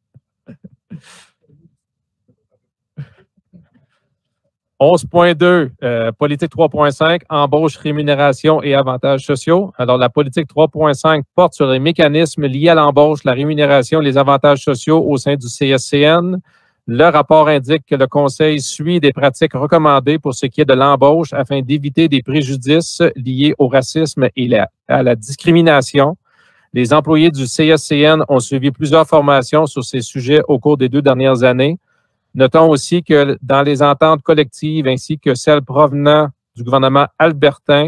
onze point deux, euh, politique trois point cinq, embauche, rémunération et avantages sociaux. Alors, la politique trois point cinq porte sur les mécanismes liés à l'embauche, la rémunération et les avantages sociaux au sein du C S C N. Le rapport indique que le Conseil suit des pratiques recommandées pour ce qui est de l'embauche afin d'éviter des préjudices liés au racisme et la, à la discrimination. Les employés du C S C N ont suivi plusieurs formations sur ces sujets au cours des deux dernières années. Notons aussi que dans les ententes collectives ainsi que celles provenant du gouvernement albertain,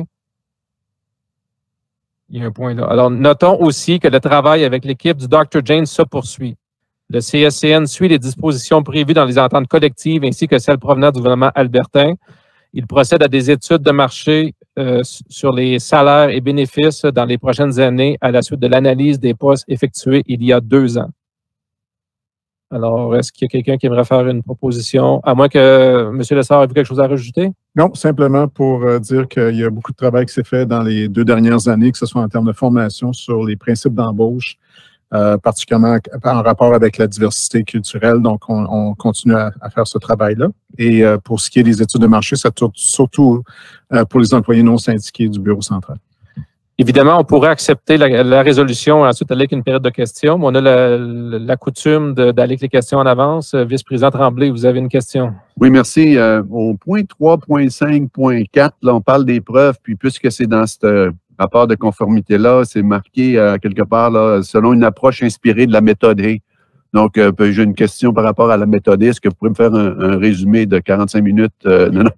il y a un point là. Alors, notons aussi que le travail avec l'équipe du docteur James se poursuit. Le C S C N suit les dispositions prévues dans les ententes collectives ainsi que celles provenant du gouvernement albertain. Il procède à des études de marché euh, sur les salaires et bénéfices dans les prochaines années à la suite de l'analyse des postes effectués il y a deux ans. Alors, est-ce qu'il y a quelqu'un qui aimerait faire une proposition? À moins que M. Lessard ait quelque chose à rajouter? Non, simplement pour euh, dire qu'il y a beaucoup de travail qui s'est fait dans les deux dernières années, que ce soit en termes de formation sur les principes d'embauche, euh, particulièrement en rapport avec la diversité culturelle. Donc, on, on continue à, à faire ce travail-là. Et euh, pour ce qui est des études de marché, ça tourne surtout euh, pour les employés non syndiqués du bureau central. Évidemment, on pourrait accepter la, la résolution et ensuite aller avec une période de questions. Mais on a la, la, la coutume d'aller avec les questions en avance. Vice-président Tremblay, vous avez une question. Oui, merci. Euh, au point trois point cinq point quatre, là, on parle des preuves, puis puisque c'est dans ce rapport de conformité-là, c'est marqué euh, quelque part, là, selon une approche inspirée de la méthode Hay. Donc, euh, j'ai une question par rapport à la méthode Hay. Est-ce que vous pourriez me faire un, un résumé de quarante-cinq minutes? Euh, non, non.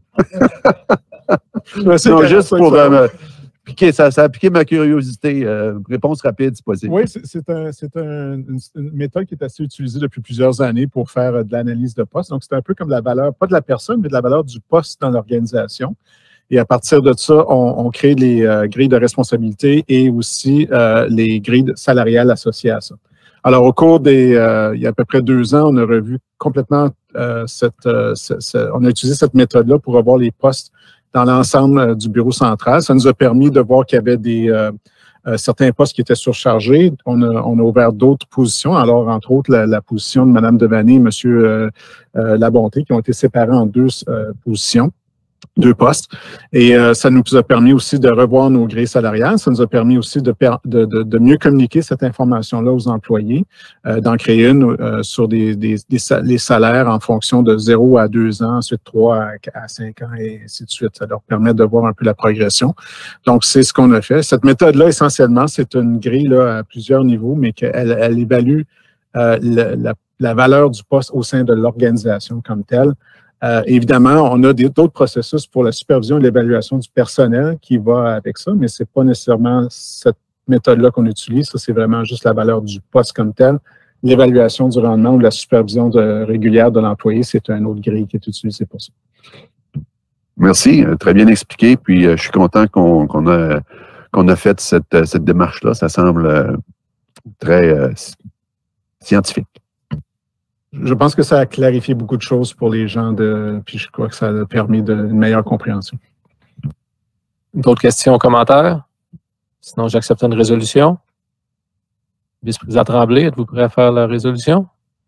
non, juste pour... Euh, Piqué, ça, ça a piqué ma curiosité. Euh, réponse rapide, si possible. Oui, c'est un, un, une, une méthode qui est assez utilisée depuis plusieurs années pour faire de l'analyse de poste. Donc, c'est un peu comme la valeur, pas de la personne, mais de la valeur du poste dans l'organisation. Et à partir de ça, on, on crée les euh, grilles de responsabilité et aussi euh, les grilles salariales associées à ça. Alors, au cours des, euh, il y a à peu près deux ans, on a revu complètement euh, cette, euh, ce, ce, on a utilisé cette méthode-là pour avoir les postes dans l'ensemble euh, du bureau central. Ça nous a permis de voir qu'il y avait des euh, euh, certains postes qui étaient surchargés. On a, on a ouvert d'autres positions. Alors, entre autres, la, la position de Mme Devaney et M. Euh, euh, Labonté, qui ont été séparés en deux euh, positions, deux postes. Et euh, ça nous a permis aussi de revoir nos grilles salariales. Ça nous a permis aussi de, de, de, de mieux communiquer cette information-là aux employés, euh, d'en créer une euh, sur des, des, des, les salaires en fonction de zéro à deux ans, ensuite trois à cinq ans et ainsi de suite. Ça leur permet de voir un peu la progression. Donc, c'est ce qu'on a fait. Cette méthode-là, essentiellement, c'est une grille là, à plusieurs niveaux, mais qu'elle elle évalue euh, la, la, la valeur du poste au sein de l'organisation comme telle. Euh, évidemment, on a d'autres processus pour la supervision et l'évaluation du personnel qui va avec ça, mais c'est pas nécessairement cette méthode-là qu'on utilise. Ça, c'est vraiment juste la valeur du poste comme tel. L'évaluation du rendement ou la supervision de, régulière de l'employé, c'est un autre grille qui est utilisé pour ça. Merci, très bien expliqué. Puis, je suis content qu'on qu'on a, qu'on a fait cette, cette démarche-là. Ça semble très euh, scientifique. Je pense que ça a clarifié beaucoup de choses pour les gens, de, puis je crois que ça a permis de, une meilleure compréhension. D'autres questions, commentaires? Sinon, j'accepte une résolution. Vice-président Tremblay, êtes-vous prêt à faire la résolution?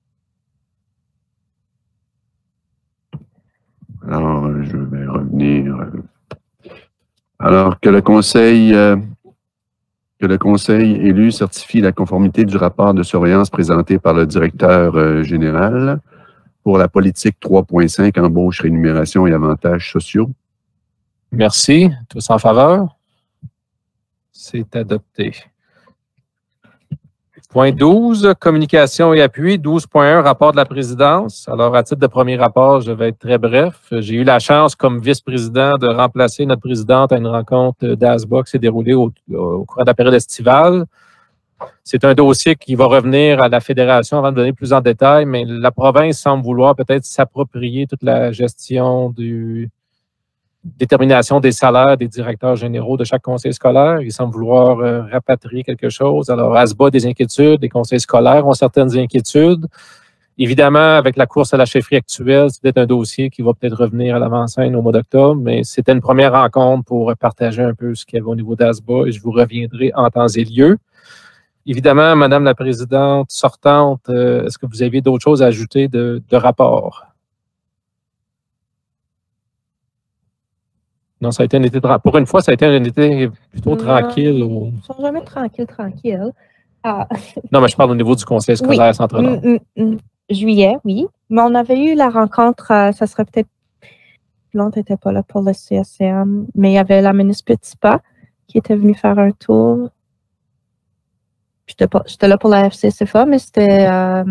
Alors, je vais revenir. Alors, que le Conseil... Euh, que le Conseil élu certifie la conformité du rapport de surveillance présenté par le directeur euh, général pour la politique trois point cinq, embauche, rémunération et avantages sociaux. Merci. Tous en faveur? C'est adopté. Point douze, communication et appui. douze point un, rapport de la présidence. Alors, à titre de premier rapport, je vais être très bref. J'ai eu la chance, comme vice-président, de remplacer notre présidente à une rencontre d'A S B A qui s'est déroulée au, au cours de la période estivale. C'est un dossier qui va revenir à la Fédération avant de donner plus en détail, mais la province semble vouloir peut-être s'approprier toute la gestion du détermination des salaires des directeurs généraux de chaque conseil scolaire. Ils semblent vouloir euh, rapatrier quelque chose. Alors, A S B A a des inquiétudes, les conseils scolaires ont certaines inquiétudes. Évidemment, avec la course à la chefferie actuelle, c'est peut-être un dossier qui va peut-être revenir à l'avant-scène au mois d'octobre, mais c'était une première rencontre pour partager un peu ce qu'il y avait au niveau d'A S B A et je vous reviendrai en temps et lieu. Évidemment, Madame la Présidente sortante, euh, est-ce que vous avez d'autres choses à ajouter de, de rapport? Non, ça a été un été pour une fois, ça a été un été plutôt tranquille. Ou... Ils ne sont jamais tranquilles, tranquilles. Ah. Non, mais je parle au niveau du conseil scolaire oui. Centre-Nord. Mm, mm, mm. Juillet, oui. Mais on avait eu la rencontre, euh, ça serait peut-être. L'autre n'était pas là pour le C S C M, mais il y avait la ministre Petitpas qui était venue faire un tour. J'étais là pour la F C C F A, mais c'était. Euh,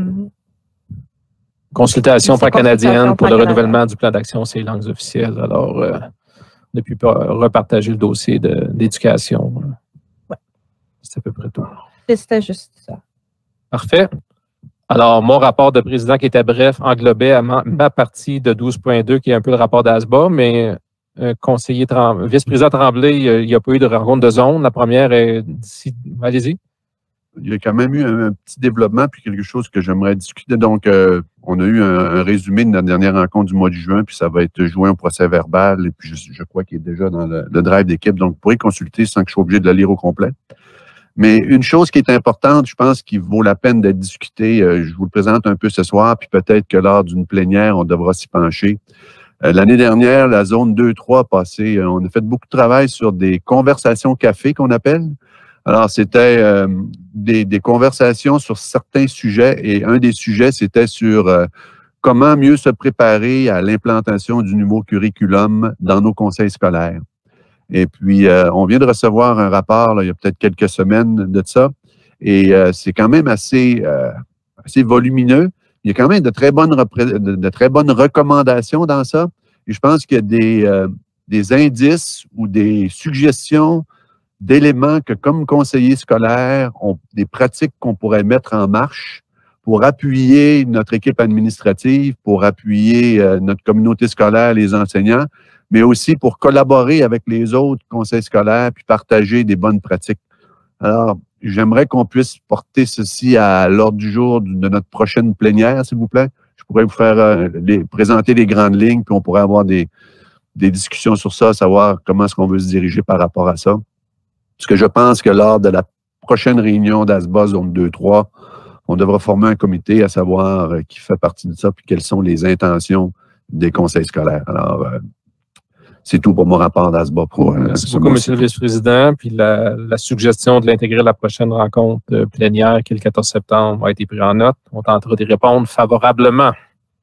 consultation pan-canadienne pour le renouvellement du plan d'action sur les langues officielles. Alors, euh, on a pu repartager le dossier d'éducation. Ouais. C'est à peu près tout. C'était juste ça. Parfait. Alors, mon rapport de président qui était bref englobait ma, ma partie de douze point deux, qui est un peu le rapport d'A S B A, mais euh, conseiller vice-président Tremblay, il n'y a pas eu de rencontre de zone. La première est d'ici. Allez-y. Il y a quand même eu un, un petit développement, puis quelque chose que j'aimerais discuter. Donc, euh, on a eu un, un résumé de notre dernière rencontre du mois de juin, puis ça va être joint au procès verbal, et puis je, je crois qu'il est déjà dans le, le drive d'équipe, donc vous pourrez consulter sans que je sois obligé de le lire au complet. Mais une chose qui est importante, je pense qu'il vaut la peine d'être discutée, euh, je vous le présente un peu ce soir, puis peut-être que lors d'une plénière, on devra s'y pencher. Euh, L'année dernière, la zone deux trois a passé, euh, on a fait beaucoup de travail sur des conversations café qu'on appelle. Alors, c'était euh, des, des conversations sur certains sujets et un des sujets, c'était sur euh, comment mieux se préparer à l'implantation du nouveau curriculum dans nos conseils scolaires. Et puis, euh, on vient de recevoir un rapport, là, il y a peut-être quelques semaines de ça, et euh, c'est quand même assez, euh, assez volumineux. Il y a quand même de très bonnes, de, de très bonnes recommandations dans ça. Et je pense qu'il y a des, euh, des indices ou des suggestions d'éléments que, comme conseiller scolaire, on, des pratiques qu'on pourrait mettre en marche pour appuyer notre équipe administrative, pour appuyer euh, notre communauté scolaire, les enseignants, mais aussi pour collaborer avec les autres conseils scolaires puis partager des bonnes pratiques. Alors, j'aimerais qu'on puisse porter ceci à l'ordre du jour de notre prochaine plénière, s'il vous plaît. Je pourrais vous faire euh, les, présenter les grandes lignes, puis on pourrait avoir des, des discussions sur ça, savoir comment est-ce qu'on veut se diriger par rapport à ça. Parce que je pense que lors de la prochaine réunion d'A S B A zone deux trois, on devra former un comité à savoir euh, qui fait partie de ça, puis quelles sont les intentions des conseils scolaires. Alors, euh, c'est tout pour mon rapport d'A S B A. Pour, euh, Merci beaucoup, M. le vice-président. Puis la, la suggestion de l'intégrer à la prochaine rencontre euh, plénière, qui est le quatorze septembre, a été prise en note. On tentera d'y répondre favorablement.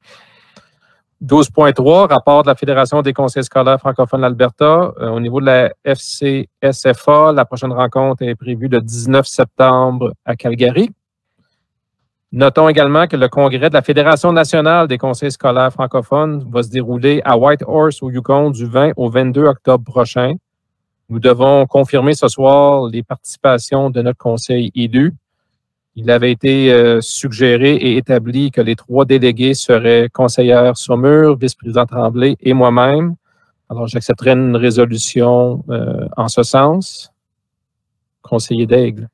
douze point trois, rapport de la Fédération des conseils scolaires francophones de l'Alberta. Euh, au niveau de la F C S F A, la prochaine rencontre est prévue le dix-neuf septembre à Calgary. Notons également que le congrès de la Fédération nationale des conseils scolaires francophones va se dérouler à Whitehorse, au Yukon, du vingt au vingt-deux octobre prochain. Nous devons confirmer ce soir les participations de notre conseil élu. Il avait été euh, suggéré et établi que les trois délégués seraient conseillère Saumur, vice-président Tremblay et moi-même. Alors, j'accepterai une résolution euh, en ce sens. Conseiller Daigle.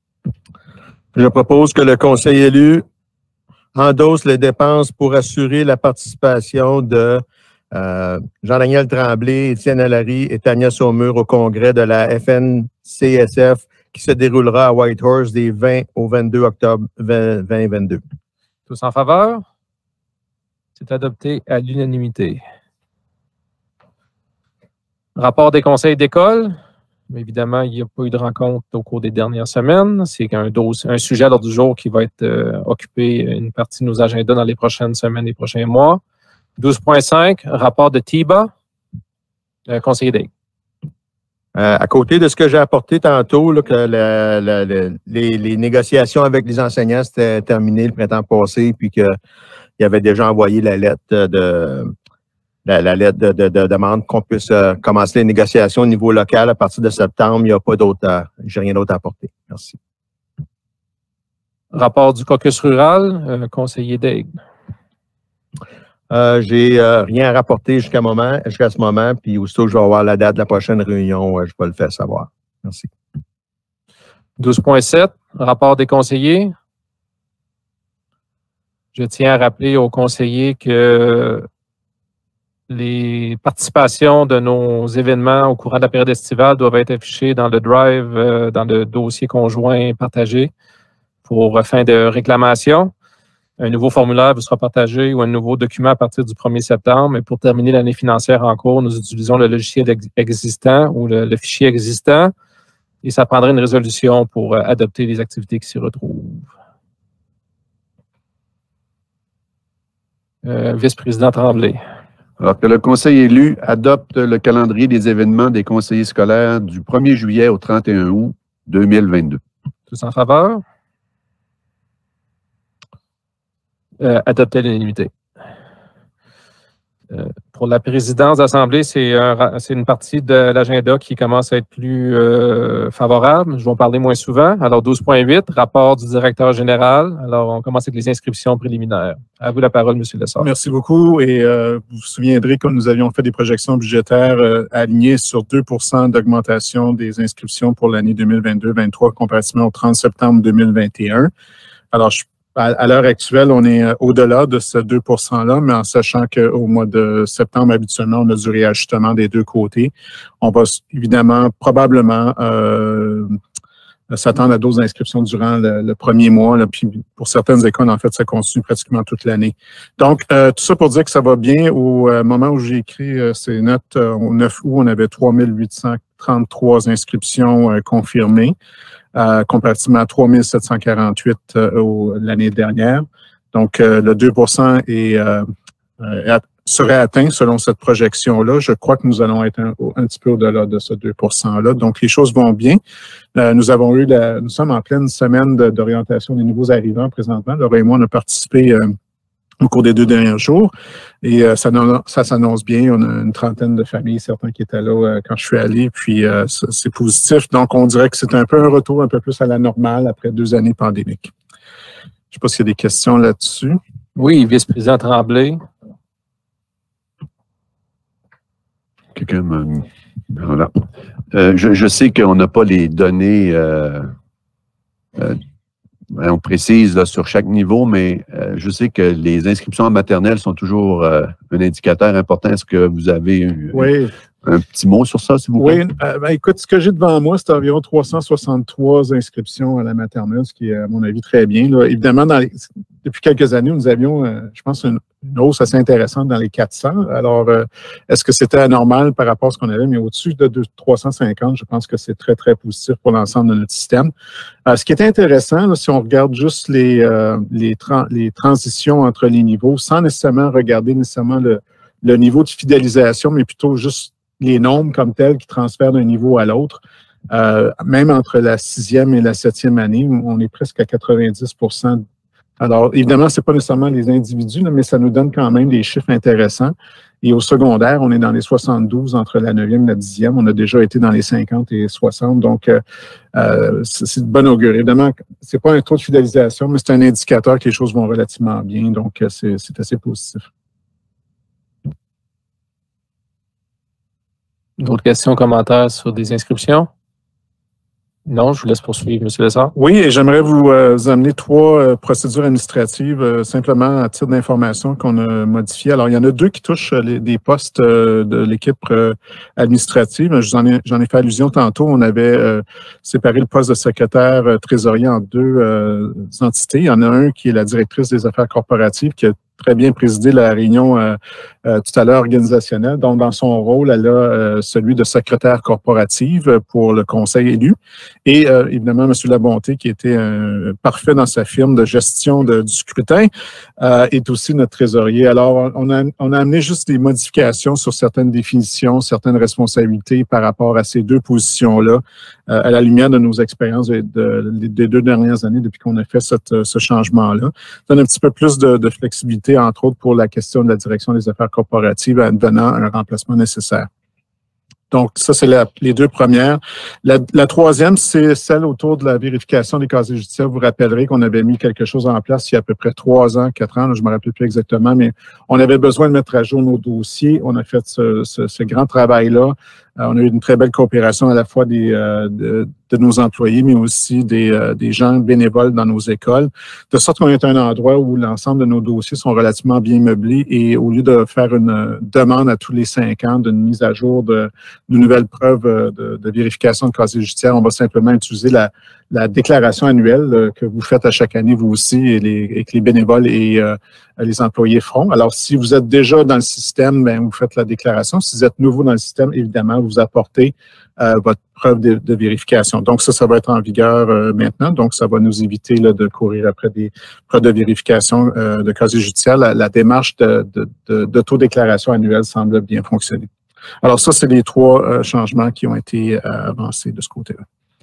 Je propose que le conseil élu endosse les dépenses pour assurer la participation de euh, Jean-Daniel Tremblay, Étienne Allary et Tania Saumur au congrès de la F N C S F qui se déroulera à Whitehorse des vingt au vingt-deux octobre vingt vingt-deux. Tous en faveur? C'est adopté à l'unanimité. Rapport des conseils d'école. Mais évidemment, il n'y a pas eu de rencontre au cours des dernières semaines. C'est un, un sujet à l'ordre du jour qui va être euh, occupé une partie de nos agendas dans les prochaines semaines et prochains mois. douze point cinq, rapport de T I B A, euh, conseiller Daigle. Euh, à côté de ce que j'ai apporté tantôt, là, que la, la, la, les, les négociations avec les enseignants s'étaient terminées le printemps passé, puis qu'il avait déjà envoyé la lettre de la, la lettre de, de, de demande qu'on puisse euh, commencer les négociations au niveau local à partir de septembre. Il n'y a pas d'autre, j'ai rien d'autre à apporter. Merci. Rapport du caucus rural, euh, conseiller Daigle. Euh, j'ai euh, rien à rapporter jusqu'à moment, jusqu'à ce moment, puis aussitôt que je vais avoir la date de la prochaine réunion, euh, je vais le faire savoir. Merci. douze point sept, rapport des conseillers. je tiens à rappeler aux conseillers que les participations de nos événements au courant de la période estivale doivent être affichées dans le drive, euh, dans le dossier conjoint partagé pour fin de réclamation. Un nouveau formulaire vous sera partagé ou un nouveau document à partir du premier septembre. Et pour terminer l'année financière en cours, nous utilisons le logiciel ex existant ou le, le fichier existant. Et ça prendrait une résolution pour euh, adopter les activités qui s'y retrouvent. Euh, Vice-président Tremblay. Alors que le conseil élu adopte le calendrier des événements des conseillers scolaires du premier juillet au trente et un août deux mille vingt-deux. Tous en faveur? Euh, adopter à l'unanimité. Euh, pour la présidence d'Assemblée, c'est un, une partie de l'agenda qui commence à être plus euh, favorable. Je vais en parler moins souvent. Alors, douze point huit, rapport du directeur général. Alors, on commence avec les inscriptions préliminaires. À vous la parole, M. Lessard. Merci beaucoup. Et euh, vous vous souviendrez que nous avions fait des projections budgétaires euh, alignées sur deux pour cent d'augmentation des inscriptions pour l'année deux mille vingt-deux vingt-trois comparativement au trente septembre deux mille vingt et un. Alors, je À l'heure actuelle, on est au-delà de ce deux pour cent-là, mais en sachant qu'au mois de septembre, habituellement, on a du réajustement des deux côtés. On va évidemment, probablement, euh, s'attendre à d'autres inscriptions durant le, le premier mois. Là, puis pour certaines écoles, en fait, ça continue pratiquement toute l'année. Donc, euh, tout ça pour dire que ça va bien. Au euh, moment où j'ai écrit euh, ces notes, euh, au neuf août, on avait trois mille huit cent trente-trois inscriptions euh, confirmées. Euh, comparativement à trois mille sept cent quarante-huit euh, l'année dernière. Donc, euh, le deux pour cent est, euh, euh, serait atteint selon cette projection-là. Je crois que nous allons être un, un petit peu au-delà de ce deux pour cent-là. Donc, les choses vont bien. Euh, nous avons eu, la, nous sommes en pleine semaine d'orientation des nouveaux arrivants présentement. Laura et moi, on a participé euh, au cours des deux derniers jours. Et euh, ça, ça s'annonce bien. On a une trentaine de familles, certains qui étaient là euh, quand je suis allé, puis euh, c'est positif. Donc, on dirait que c'est un peu un retour un peu plus à la normale après deux années pandémiques. Je ne sais pas s'il y a des questions là-dessus. Oui, vice-président Tremblay. Quelqu'un me... Voilà. Euh, je, je sais qu'on n'a pas les données... Euh, euh, on précise là, sur chaque niveau, mais euh, je sais que les inscriptions en maternelle sont toujours euh, un indicateur important. Est-ce que vous avez eu oui. un, un petit mot sur ça, s'il vous plaît? Oui, euh, ben, écoute, ce que j'ai devant moi, c'est environ trois cent soixante-trois inscriptions à la maternelle, ce qui est, à mon avis, très bien. Là. Évidemment, dans les, depuis quelques années, nous avions, euh, je pense, une, une hausse assez intéressante dans les quatre cents. Alors, euh, est-ce que c'était anormal par rapport à ce qu'on avait? Mais au-dessus de, de trois cent cinquante, je pense que c'est très, très positif pour l'ensemble de notre système. Euh, ce qui est intéressant, là, si on regarde juste les, euh, les, tra les transitions entre les niveaux, sans nécessairement regarder nécessairement le, le niveau de fidélisation, mais plutôt juste les nombres comme tels qui transfèrent d'un niveau à l'autre, euh, même entre la sixième et la septième année, on est presque à quatre-vingt-dix pour cent. Alors, évidemment, ce n'est pas nécessairement les individus, là, mais ça nous donne quand même des chiffres intéressants. Et au secondaire, on est dans les soixante-douze entre la neuvième et la dixième. On a déjà été dans les cinquante et soixante. Donc, euh, euh, c'est de bonne augure. Évidemment, ce n'est pas un taux de fidélisation, mais c'est un indicateur que les choses vont relativement bien. Donc, c'est assez positif. D'autres questions, commentaires sur des inscriptions? Non, je vous laisse poursuivre, M. Lessard. Oui, et j'aimerais vous euh, amener trois euh, procédures administratives euh, simplement à titre d'information qu'on a modifiées. Alors, il y en a deux qui touchent les, des postes euh, de l'équipe euh, administrative. J'en ai, j'en ai fait allusion tantôt. On avait euh, séparé le poste de secrétaire euh, trésorier en deux euh, entités. Il y en a un qui est la directrice des affaires corporatives qui a très bien présidé la réunion euh, euh, tout à l'heure organisationnelle. Donc, dans son rôle, elle a euh, celui de secrétaire corporative pour le conseil élu. Et euh, évidemment, M. Labonté, qui était euh, parfait dans sa firme de gestion de, du scrutin, euh, est aussi notre trésorier. Alors, on a, on a amené juste des modifications sur certaines définitions, certaines responsabilités par rapport à ces deux positions-là, euh, à la lumière de nos expériences de, de, des deux dernières années depuis qu'on a fait cette, ce changement-là. Ça donne un petit peu plus de, de flexibilité, entre autres, pour la question de la direction des affaires corporatives, advenant un remplacement nécessaire. Donc, ça, c'est les deux premières. La, la troisième, c'est celle autour de la vérification des casiers judiciaires. Vous vous rappellerez qu'on avait mis quelque chose en place il y a à peu près trois ans, quatre ans, là, je ne me rappelle plus exactement, mais on avait besoin de mettre à jour nos dossiers. On a fait ce, ce, ce grand travail-là. Euh, on a eu une très belle coopération à la fois des, euh, de, de nos employés, mais aussi des, euh, des gens bénévoles dans nos écoles, de sorte qu'on est un endroit où l'ensemble de nos dossiers sont relativement bien meublés et au lieu de faire une demande à tous les cinq ans d'une mise à jour de, de nouvelles preuves de, de vérification de casier judiciaire, on va simplement utiliser la, la déclaration annuelle que vous faites à chaque année, vous aussi, et, les, et que les bénévoles et euh, les employés feront. Alors, si vous êtes déjà dans le système, bien, vous faites la déclaration. Si vous êtes nouveau dans le système, évidemment, vous apportez euh, votre preuve de, de vérification. Donc, ça, ça va être en vigueur euh, maintenant. Donc, ça va nous éviter là, de courir après des preuves de vérification euh, de casier judiciaire. La, la démarche de, de, de, d'autodéclaration annuelle semble bien fonctionner. Alors, ça, c'est les trois euh, changements qui ont été euh, avancés de ce côté-là.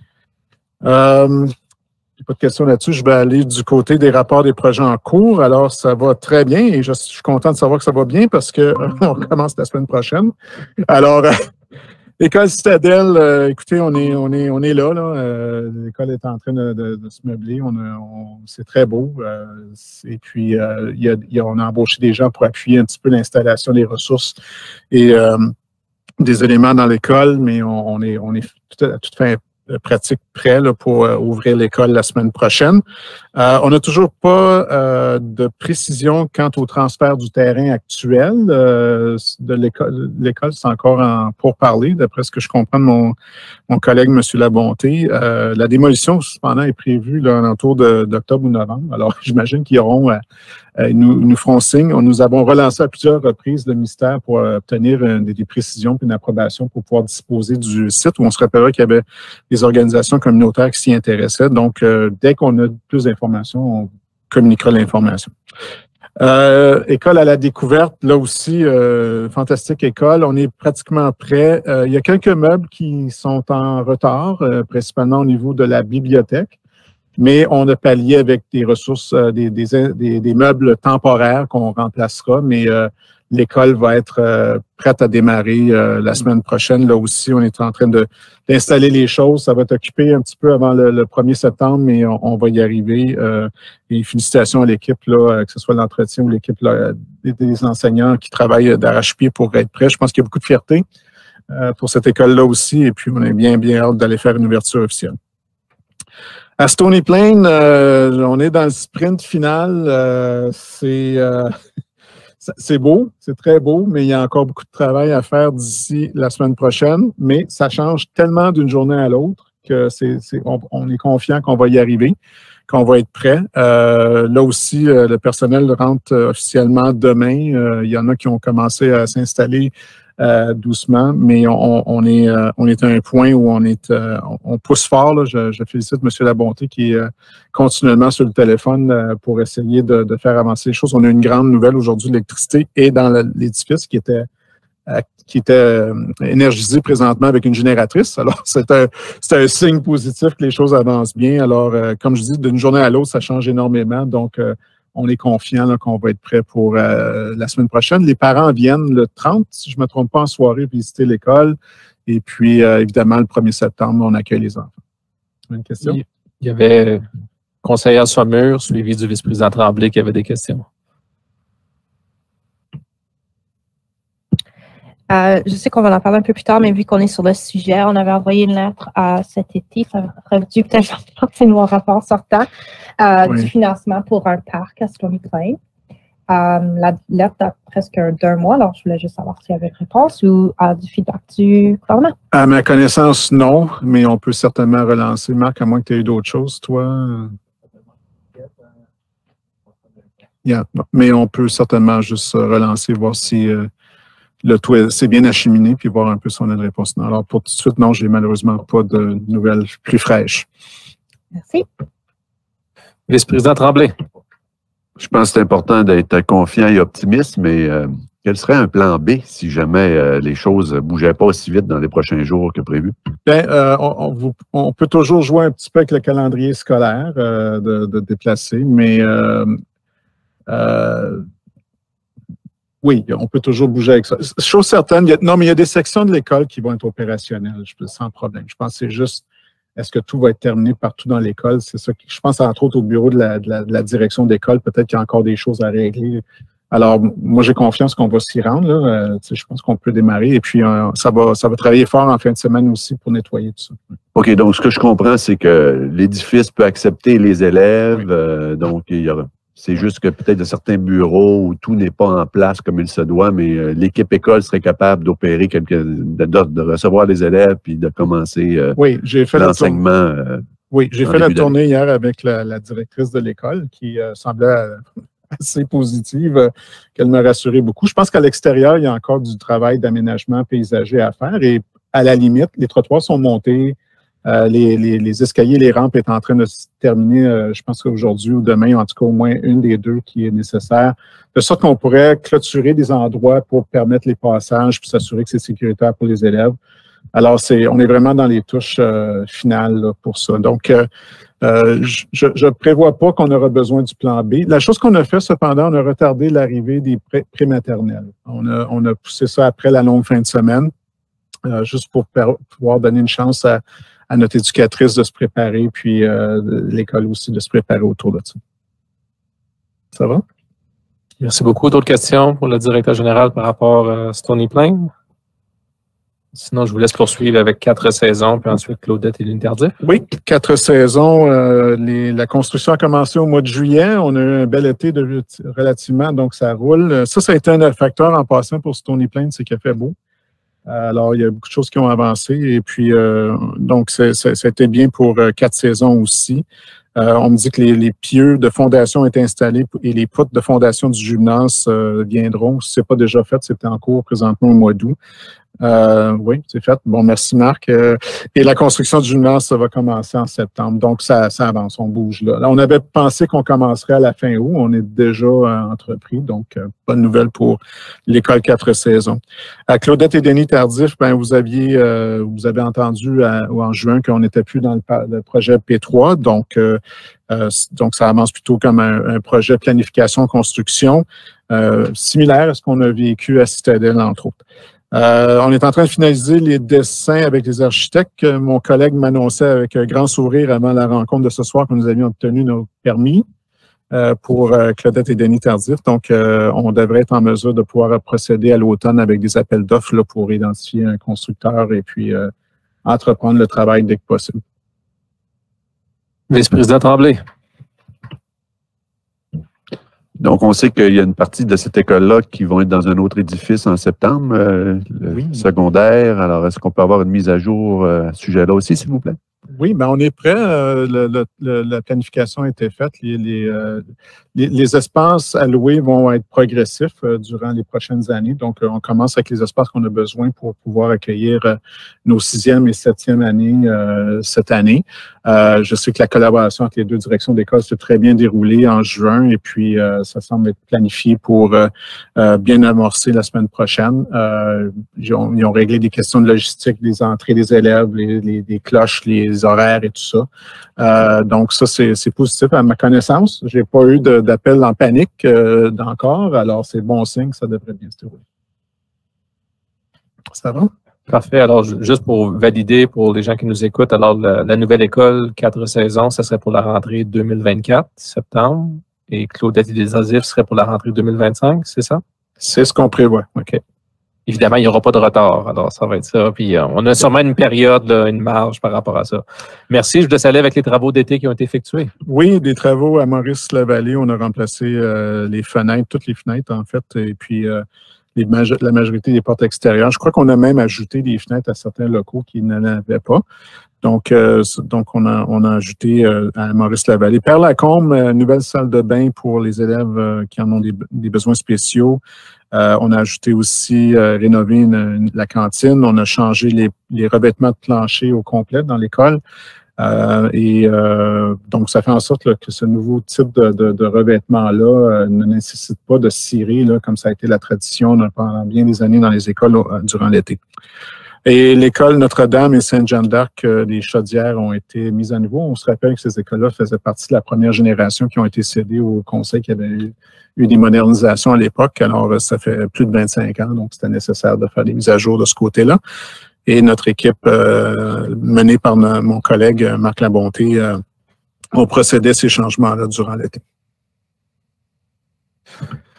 Euh, Pas de questions là-dessus. Je vais aller du côté des rapports des projets en cours. Alors, ça va très bien et je suis content de savoir que ça va bien parce que euh, on commence la semaine prochaine. Alors, euh, École Citadelle, euh, écoutez, on est, on est, on est là. là. Euh, l'école est en train de, de, de se meubler. On a, on, c'est très beau. Euh, et puis, euh, y a, y a, on a embauché des gens pour appuyer un petit peu l'installation des ressources et euh, des éléments dans l'école, mais on, on est, on est tout à, tout fait pratique prêt là, pour euh, ouvrir l'école la semaine prochaine. Euh, on n'a toujours pas euh, de précision quant au transfert du terrain actuel euh, de l'école. L'école, c'est encore en pourparlers, d'après ce que je comprends de mon, mon collègue, M. Labonté. Euh, la démolition, cependant, est prévue là, en autour de, d'octobre ou novembre. Alors, j'imagine qu'ils auront... Euh, Euh, ils nous, nous feront signe. Nous avons relancé à plusieurs reprises le ministère pour euh, obtenir euh, des, des précisions et une approbation pour pouvoir disposer du site où on se rappellera qu'il y avait des organisations communautaires qui s'y intéressaient. Donc, euh, dès qu'on a plus d'informations, on communiquera l'information. Euh, école à la découverte, là aussi, euh, fantastique école. On est pratiquement prêt. Euh, il y a quelques meubles qui sont en retard, euh, principalement au niveau de la bibliothèque. Mais on a pallié avec des ressources, euh, des, des, des, des meubles temporaires qu'on remplacera, mais euh, l'école va être euh, prête à démarrer euh, la semaine prochaine. Là aussi, on est en train de, d'installer les choses. Ça va être occupé un petit peu avant le, le premier septembre, mais on, on va y arriver. Euh, et félicitations à l'équipe, là, que ce soit l'entretien ou l'équipe là, des, des enseignants qui travaillent d'arrache-pied pour être prêts. Je pense qu'il y a beaucoup de fierté euh, pour cette école-là aussi. Et puis, on est bien, bien hâte d'aller faire une ouverture officielle. À Stony Plain, euh, on est dans le sprint final. Euh, c'est, euh, c'est beau, c'est très beau, mais il y a encore beaucoup de travail à faire d'ici la semaine prochaine. Mais ça change tellement d'une journée à l'autre que c'est, c'est, on, on est confiant qu'on va y arriver, qu'on va être prêt. Euh, là aussi, euh, le personnel rentre officiellement demain. Euh, il y en a qui ont commencé à s'installer Euh, doucement, mais on, on, est, euh, on est à un point où on est euh, on pousse fort. Là. Je, je félicite M. Labonté qui est euh, continuellement sur le téléphone euh, pour essayer de, de faire avancer les choses. On a une grande nouvelle aujourd'hui, l'électricité est dans le, l'édifice qui était euh, qui était euh, énergisé présentement avec une génératrice. Alors, c'est un, c'est un signe positif que les choses avancent bien. Alors, euh, comme je dis, d'une journée à l'autre, ça change énormément. Donc, euh, on est confiant là, qu'on va être prêt pour euh, la semaine prochaine. Les parents viennent le trente, si je ne me trompe pas, en soirée, visiter l'école. Et puis, euh, évidemment, le premier septembre, on accueille les enfants. Une question? Il y avait conseillère Saumur, suivi du vice-président Tremblay, qui avait des questions. Euh, je sais qu'on va en parler un peu plus tard, mais vu qu'on est sur le sujet, on avait envoyé une lettre à cet été, ça aurait dû peut-être c'est mon rapport sortant, euh, oui. du financement pour un parc à Stony Plain. Euh, la lettre a presque d'un mois, alors je voulais juste savoir s'il y avait une réponse ou euh, du feedback du gouvernement. À ma connaissance, non, mais on peut certainement relancer. Marc, à moins que tu aies eu d'autres choses, toi. Yeah, mais on peut certainement juste relancer, voir si euh, le tout c'est bien acheminé, puis voir un peu si on a une réponse. Non. Alors, pour tout de suite, non, j'ai malheureusement pas de nouvelles plus fraîches. Merci. Vice-président Tremblay. Je pense que c'est important d'être confiant et optimiste, mais euh, quel serait un plan B si jamais euh, les choses ne bougeaient pas aussi vite dans les prochains jours que prévu? Bien, euh, on, on, on peut toujours jouer un petit peu avec le calendrier scolaire euh, de, de déplacer, mais euh, euh, oui, on peut toujours bouger avec ça. Chose certaine, il y a, non, mais il y a des sections de l'école qui vont être opérationnelles, je, sans problème. Je pense que c'est juste, est-ce que tout va être terminé partout dans l'école? C'est ça que je pense, entre autres, au bureau de la, de la, de la direction d'école. Peut-être qu'il y a encore des choses à régler. Alors, moi, j'ai confiance qu'on va s'y rendre. Là. Euh, je pense qu'on peut démarrer. Et puis, euh, ça va, ça va travailler fort en fin de semaine aussi pour nettoyer tout ça. OK, donc ce que je comprends, c'est que l'édifice peut accepter les élèves, euh, donc il y aura. C'est juste que peut-être de certains bureaux où tout n'est pas en place comme il se doit, mais euh, l'équipe école serait capable d'opérer quelques, de, de, de recevoir les élèves puis de commencer euh, oui, j'ai fait l'enseignement. Euh, oui, j'ai fait la tournée hier avec la, la directrice de l'école qui euh, semblait euh, assez positive, euh, qu'elle m'a rassuré beaucoup. Je pense qu'à l'extérieur, il y a encore du travail d'aménagement paysager à faire et à la limite, les trottoirs sont montés. Euh, les, les, les escaliers, les rampes est en train de se terminer, euh, je pense qu'aujourd'hui ou demain, en tout cas au moins une des deux qui est nécessaire, de sorte qu'on pourrait clôturer des endroits pour permettre les passages puis s'assurer que c'est sécuritaire pour les élèves. Alors, c'est, on est vraiment dans les touches euh, finales là, pour ça. Donc, euh, euh, je ne prévois pas qu'on aura besoin du plan B. La chose qu'on a fait, cependant, on a retardé l'arrivée des pré- prématernelles. On a, on a poussé ça après la longue fin de semaine, euh, juste pour per- pouvoir donner une chance à à notre éducatrice de se préparer, puis euh, l'école aussi de se préparer autour de ça. Ça va? Merci beaucoup. D'autres questions pour le directeur général par rapport à Stony Plain? Sinon, je vous laisse poursuivre avec quatre saisons, puis ensuite Claudette et l'unité Tardif. Oui, quatre saisons. Euh, les, la construction a commencé au mois de juillet. On a eu un bel été de, relativement, donc ça roule. Ça, ça a été un facteur en passant pour Stony Plain, c'est qu'il a fait beau. Alors, il y a beaucoup de choses qui ont avancé et puis, euh, donc, c'était bien pour euh, quatre saisons aussi. Euh, on me dit que les, les pieux de fondation ont été installés et les poutres de fondation du gymnase euh, viendront. Si ce n'est pas déjà fait, c'est en cours présentement au mois d'août. Euh, oui, c'est fait. Bon, merci Marc. Euh, et la construction du gymnase, ça va commencer en septembre. Donc, ça, ça avance, on bouge là. Là, on avait pensé qu'on commencerait à la fin août. On est déjà euh, entrepris. Donc, euh, bonne nouvelle pour l'école quatre saisons. À Claudette et Denis Tardif, ben, vous aviez euh, vous avez entendu à, en juin qu'on n'était plus dans le, le projet P trois. Donc, euh, euh, donc, ça avance plutôt comme un, un projet planification-construction, euh, similaire à ce qu'on a vécu à Citadelle, entre autres. Euh, on est en train de finaliser les dessins avec les architectes. Mon collègue m'annonçait avec un grand sourire avant la rencontre de ce soir que nous avions obtenu nos permis euh, pour euh, Claudette et Denis Tardif. Donc, euh, on devrait être en mesure de pouvoir procéder à l'automne avec des appels d'offres là, pour identifier un constructeur et puis euh, entreprendre le travail dès que possible. Vice-président Tremblay. Donc, on sait qu'il y a une partie de cette école-là qui vont être dans un autre édifice en septembre, euh, le oui. secondaire. Alors, est-ce qu'on peut avoir une mise à jour euh, à ce sujet-là aussi, s'il vous plaît? Oui, ben on est prêt. Euh, le, le, le, la planification a été faite. Les, les, euh, les, les espaces alloués vont être progressifs euh, durant les prochaines années. Donc, euh, on commence avec les espaces qu'on a besoin pour pouvoir accueillir euh, nos sixième et septième années euh, cette année. Euh, je sais que la collaboration entre les deux directions d'école s'est très bien déroulée en juin et puis euh, ça semble être planifié pour euh, euh, bien amorcer la semaine prochaine. Euh, ils, ont, ils ont réglé des questions de logistique, des entrées des élèves, les, les, les cloches, les horaires et tout ça. Euh, donc ça, c'est positif à ma connaissance. J'ai pas eu d'appel en panique euh, encore, alors c'est bon signe, ça devrait bien se dérouler. Ça va? Parfait. Alors, juste pour valider pour les gens qui nous écoutent, alors la, la nouvelle école, quatre saisons, ça serait pour la rentrée deux mille vingt-quatre, septembre, et Claudette et les Azifs serait pour la rentrée deux mille vingt-cinq, c'est ça? C'est ce qu'on prévoit. OK. Évidemment, il n'y aura pas de retard, alors ça va être ça. Puis euh, on a sûrement une période, là, une marge par rapport à ça. Merci. Je vous laisse aller avec les travaux d'été qui ont été effectués. Oui, des travaux à Maurice-la-Vallée. On a remplacé euh, les fenêtres, toutes les fenêtres, en fait, et puis euh, les majo la majorité des portes extérieures. Je crois qu'on a même ajouté des fenêtres à certains locaux qui n'en avaient pas. Donc, euh, donc on, a, on a ajouté euh, à Maurice-la-Vallée. Père-Lacombe, euh, nouvelle salle de bain pour les élèves euh, qui en ont des, des besoins spéciaux. Euh, on a ajouté aussi, euh, rénové une, une, la cantine. On a changé les, les revêtements de plancher au complet dans l'école. Euh, et euh, donc, ça fait en sorte là, que ce nouveau type de, de, de revêtement-là euh, ne nécessite pas de cirer, là, comme ça a été la tradition pendant bien des années dans les écoles euh, durant l'été. Et l'école Notre-Dame et Sainte-Jeanne d'Arc, euh, les chaudières ont été mises à nouveau. On se rappelle que ces écoles-là faisaient partie de la première génération qui ont été cédées au conseil qui avait eu, eu des modernisations à l'époque. Alors, ça fait plus de vingt-cinq ans, donc c'était nécessaire de faire des mises à jour de ce côté-là. Et notre équipe, euh, menée par no, mon collègue Marc Labonté, euh, ont procédé à ces changements-là durant l'été.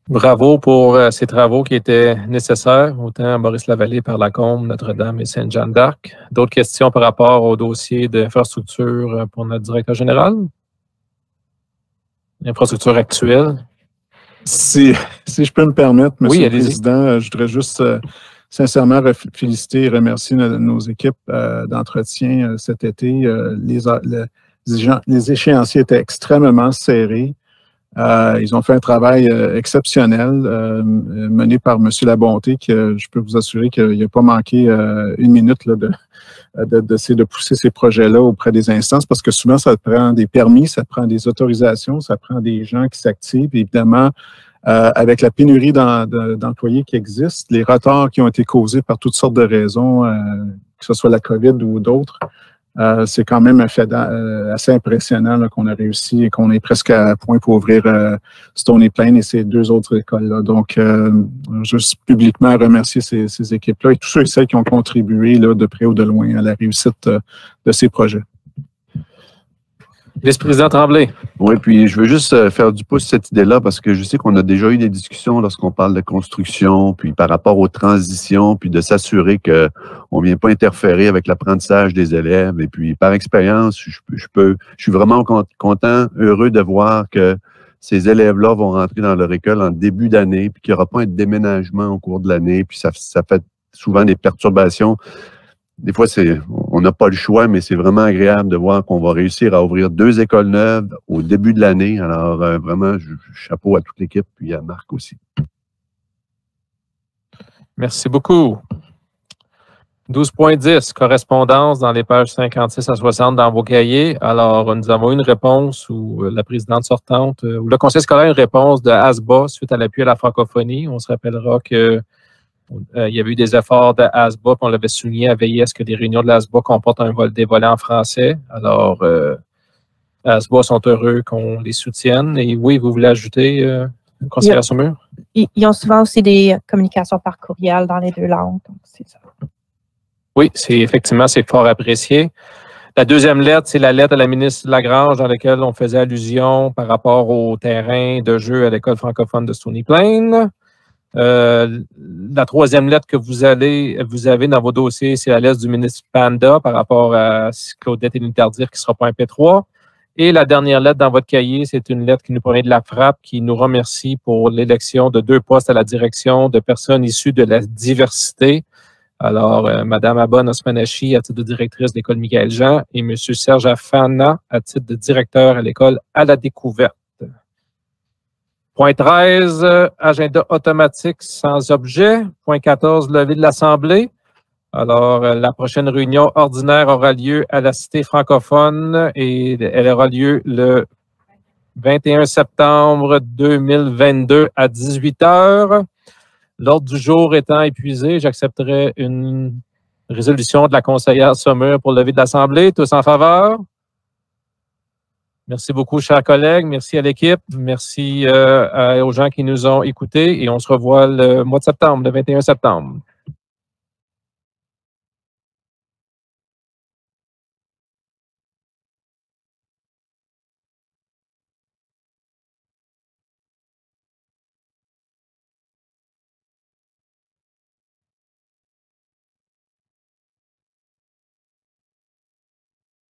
Bravo pour euh, ces travaux qui étaient nécessaires, autant à Maurice-la-Vallée, par Lacombe, Notre-Dame et Sainte-Jeanne d'Arc. D'autres questions par rapport au dossier d'infrastructure pour notre directeur général? L'infrastructure actuelle? Si, si je peux me permettre, M. Oui, le allez-y. Président, je voudrais juste euh, sincèrement féliciter et remercier nos, nos équipes euh, d'entretien euh, cet été. Euh, les, les, les échéanciers étaient extrêmement serrés. Euh, ils ont fait un travail euh, exceptionnel euh, mené par M. Labonté, qui, euh, je peux vous assurer qu'il n'a pas manqué euh, une minute là, de, de, de, de pousser ces projets-là auprès des instances, parce que souvent, ça prend des permis, ça prend des autorisations, ça prend des gens qui s'activent. Évidemment, euh, avec la pénurie d'employés qui existe, les retards qui ont été causés par toutes sortes de raisons, euh, que ce soit la COVID ou d'autres, Euh, c'est quand même un fait euh, assez impressionnant qu'on a réussi et qu'on est presque à point pour ouvrir euh, Stony Plain et ces deux autres écoles-là. Donc, euh, juste publiquement remercier ces, ces équipes-là et tous ceux et celles qui ont contribué là, de près ou de loin à la réussite euh, de ces projets. Vice-président Tremblay. Oui, puis je veux juste faire du pouce cette idée-là parce que je sais qu'on a déjà eu des discussions lorsqu'on parle de construction, puis par rapport aux transitions, puis de s'assurer qu'on ne vient pas interférer avec l'apprentissage des élèves. Et puis, par expérience, je, je peux, je suis vraiment content, heureux de voir que ces élèves-là vont rentrer dans leur école en début d'année, puis qu'il n'y aura pas un déménagement au cours de l'année, puis ça, ça fait souvent des perturbations. Des fois, c'est, on n'a pas le choix, mais c'est vraiment agréable de voir qu'on va réussir à ouvrir deux écoles neuves au début de l'année. Alors, euh, vraiment, je, chapeau à toute l'équipe, puis à Marc aussi. Merci beaucoup. douze point dix, correspondance dans les pages cinquante-six à soixante dans vos cahiers. Alors, nous avons une réponse où la présidente sortante, ou le conseil scolaire, une réponse de A S B A suite à l'appui à la francophonie. On se rappellera que Euh, il y avait eu des efforts de A S B A, puis on l'avait souligné à veiller à ce que les réunions de l'A S B A comportent un vol des volets en français. Alors, euh, A S B A sont heureux qu'on les soutienne. Et oui, vous voulez ajouter, euh, conseillère Saumur? Ils, ils ont souvent aussi des communications par courriel dans les deux langues. Donc c'est ça. Oui, c'est effectivement, c'est fort apprécié. La deuxième lettre, c'est la lettre à la ministre Lagrange dans laquelle on faisait allusion par rapport au terrain de jeu à l'école francophone de Stony Plain. Euh, la troisième lettre que vous allez, vous avez dans vos dossiers, c'est la lettre du ministre Panda par rapport à Claudette et l'interdire qui ne sera pas un P trois. Et la dernière lettre dans votre cahier, c'est une lettre qui nous provient de la Frappe qui nous remercie pour l'élection de deux postes à la direction de personnes issues de la diversité. Alors, euh, Mme Abon Osmanachi à titre de directrice de l'école Michael Jean et M. Serge Afana à titre de directeur à l'école à la découverte. Point treize, agenda automatique sans objet. Point quatorze, levée de l'Assemblée. Alors, la prochaine réunion ordinaire aura lieu à la Cité francophone et elle aura lieu le vingt et un septembre deux mille vingt-deux à dix-huit heures. L'ordre du jour étant épuisé, j'accepterai une résolution de la conseillère Saumur pour lever de l'Assemblée. Tous en faveur? Merci beaucoup, chers collègues. Merci à l'équipe. Merci euh, aux gens qui nous ont écoutés et on se revoit le mois de septembre, le vingt et un septembre.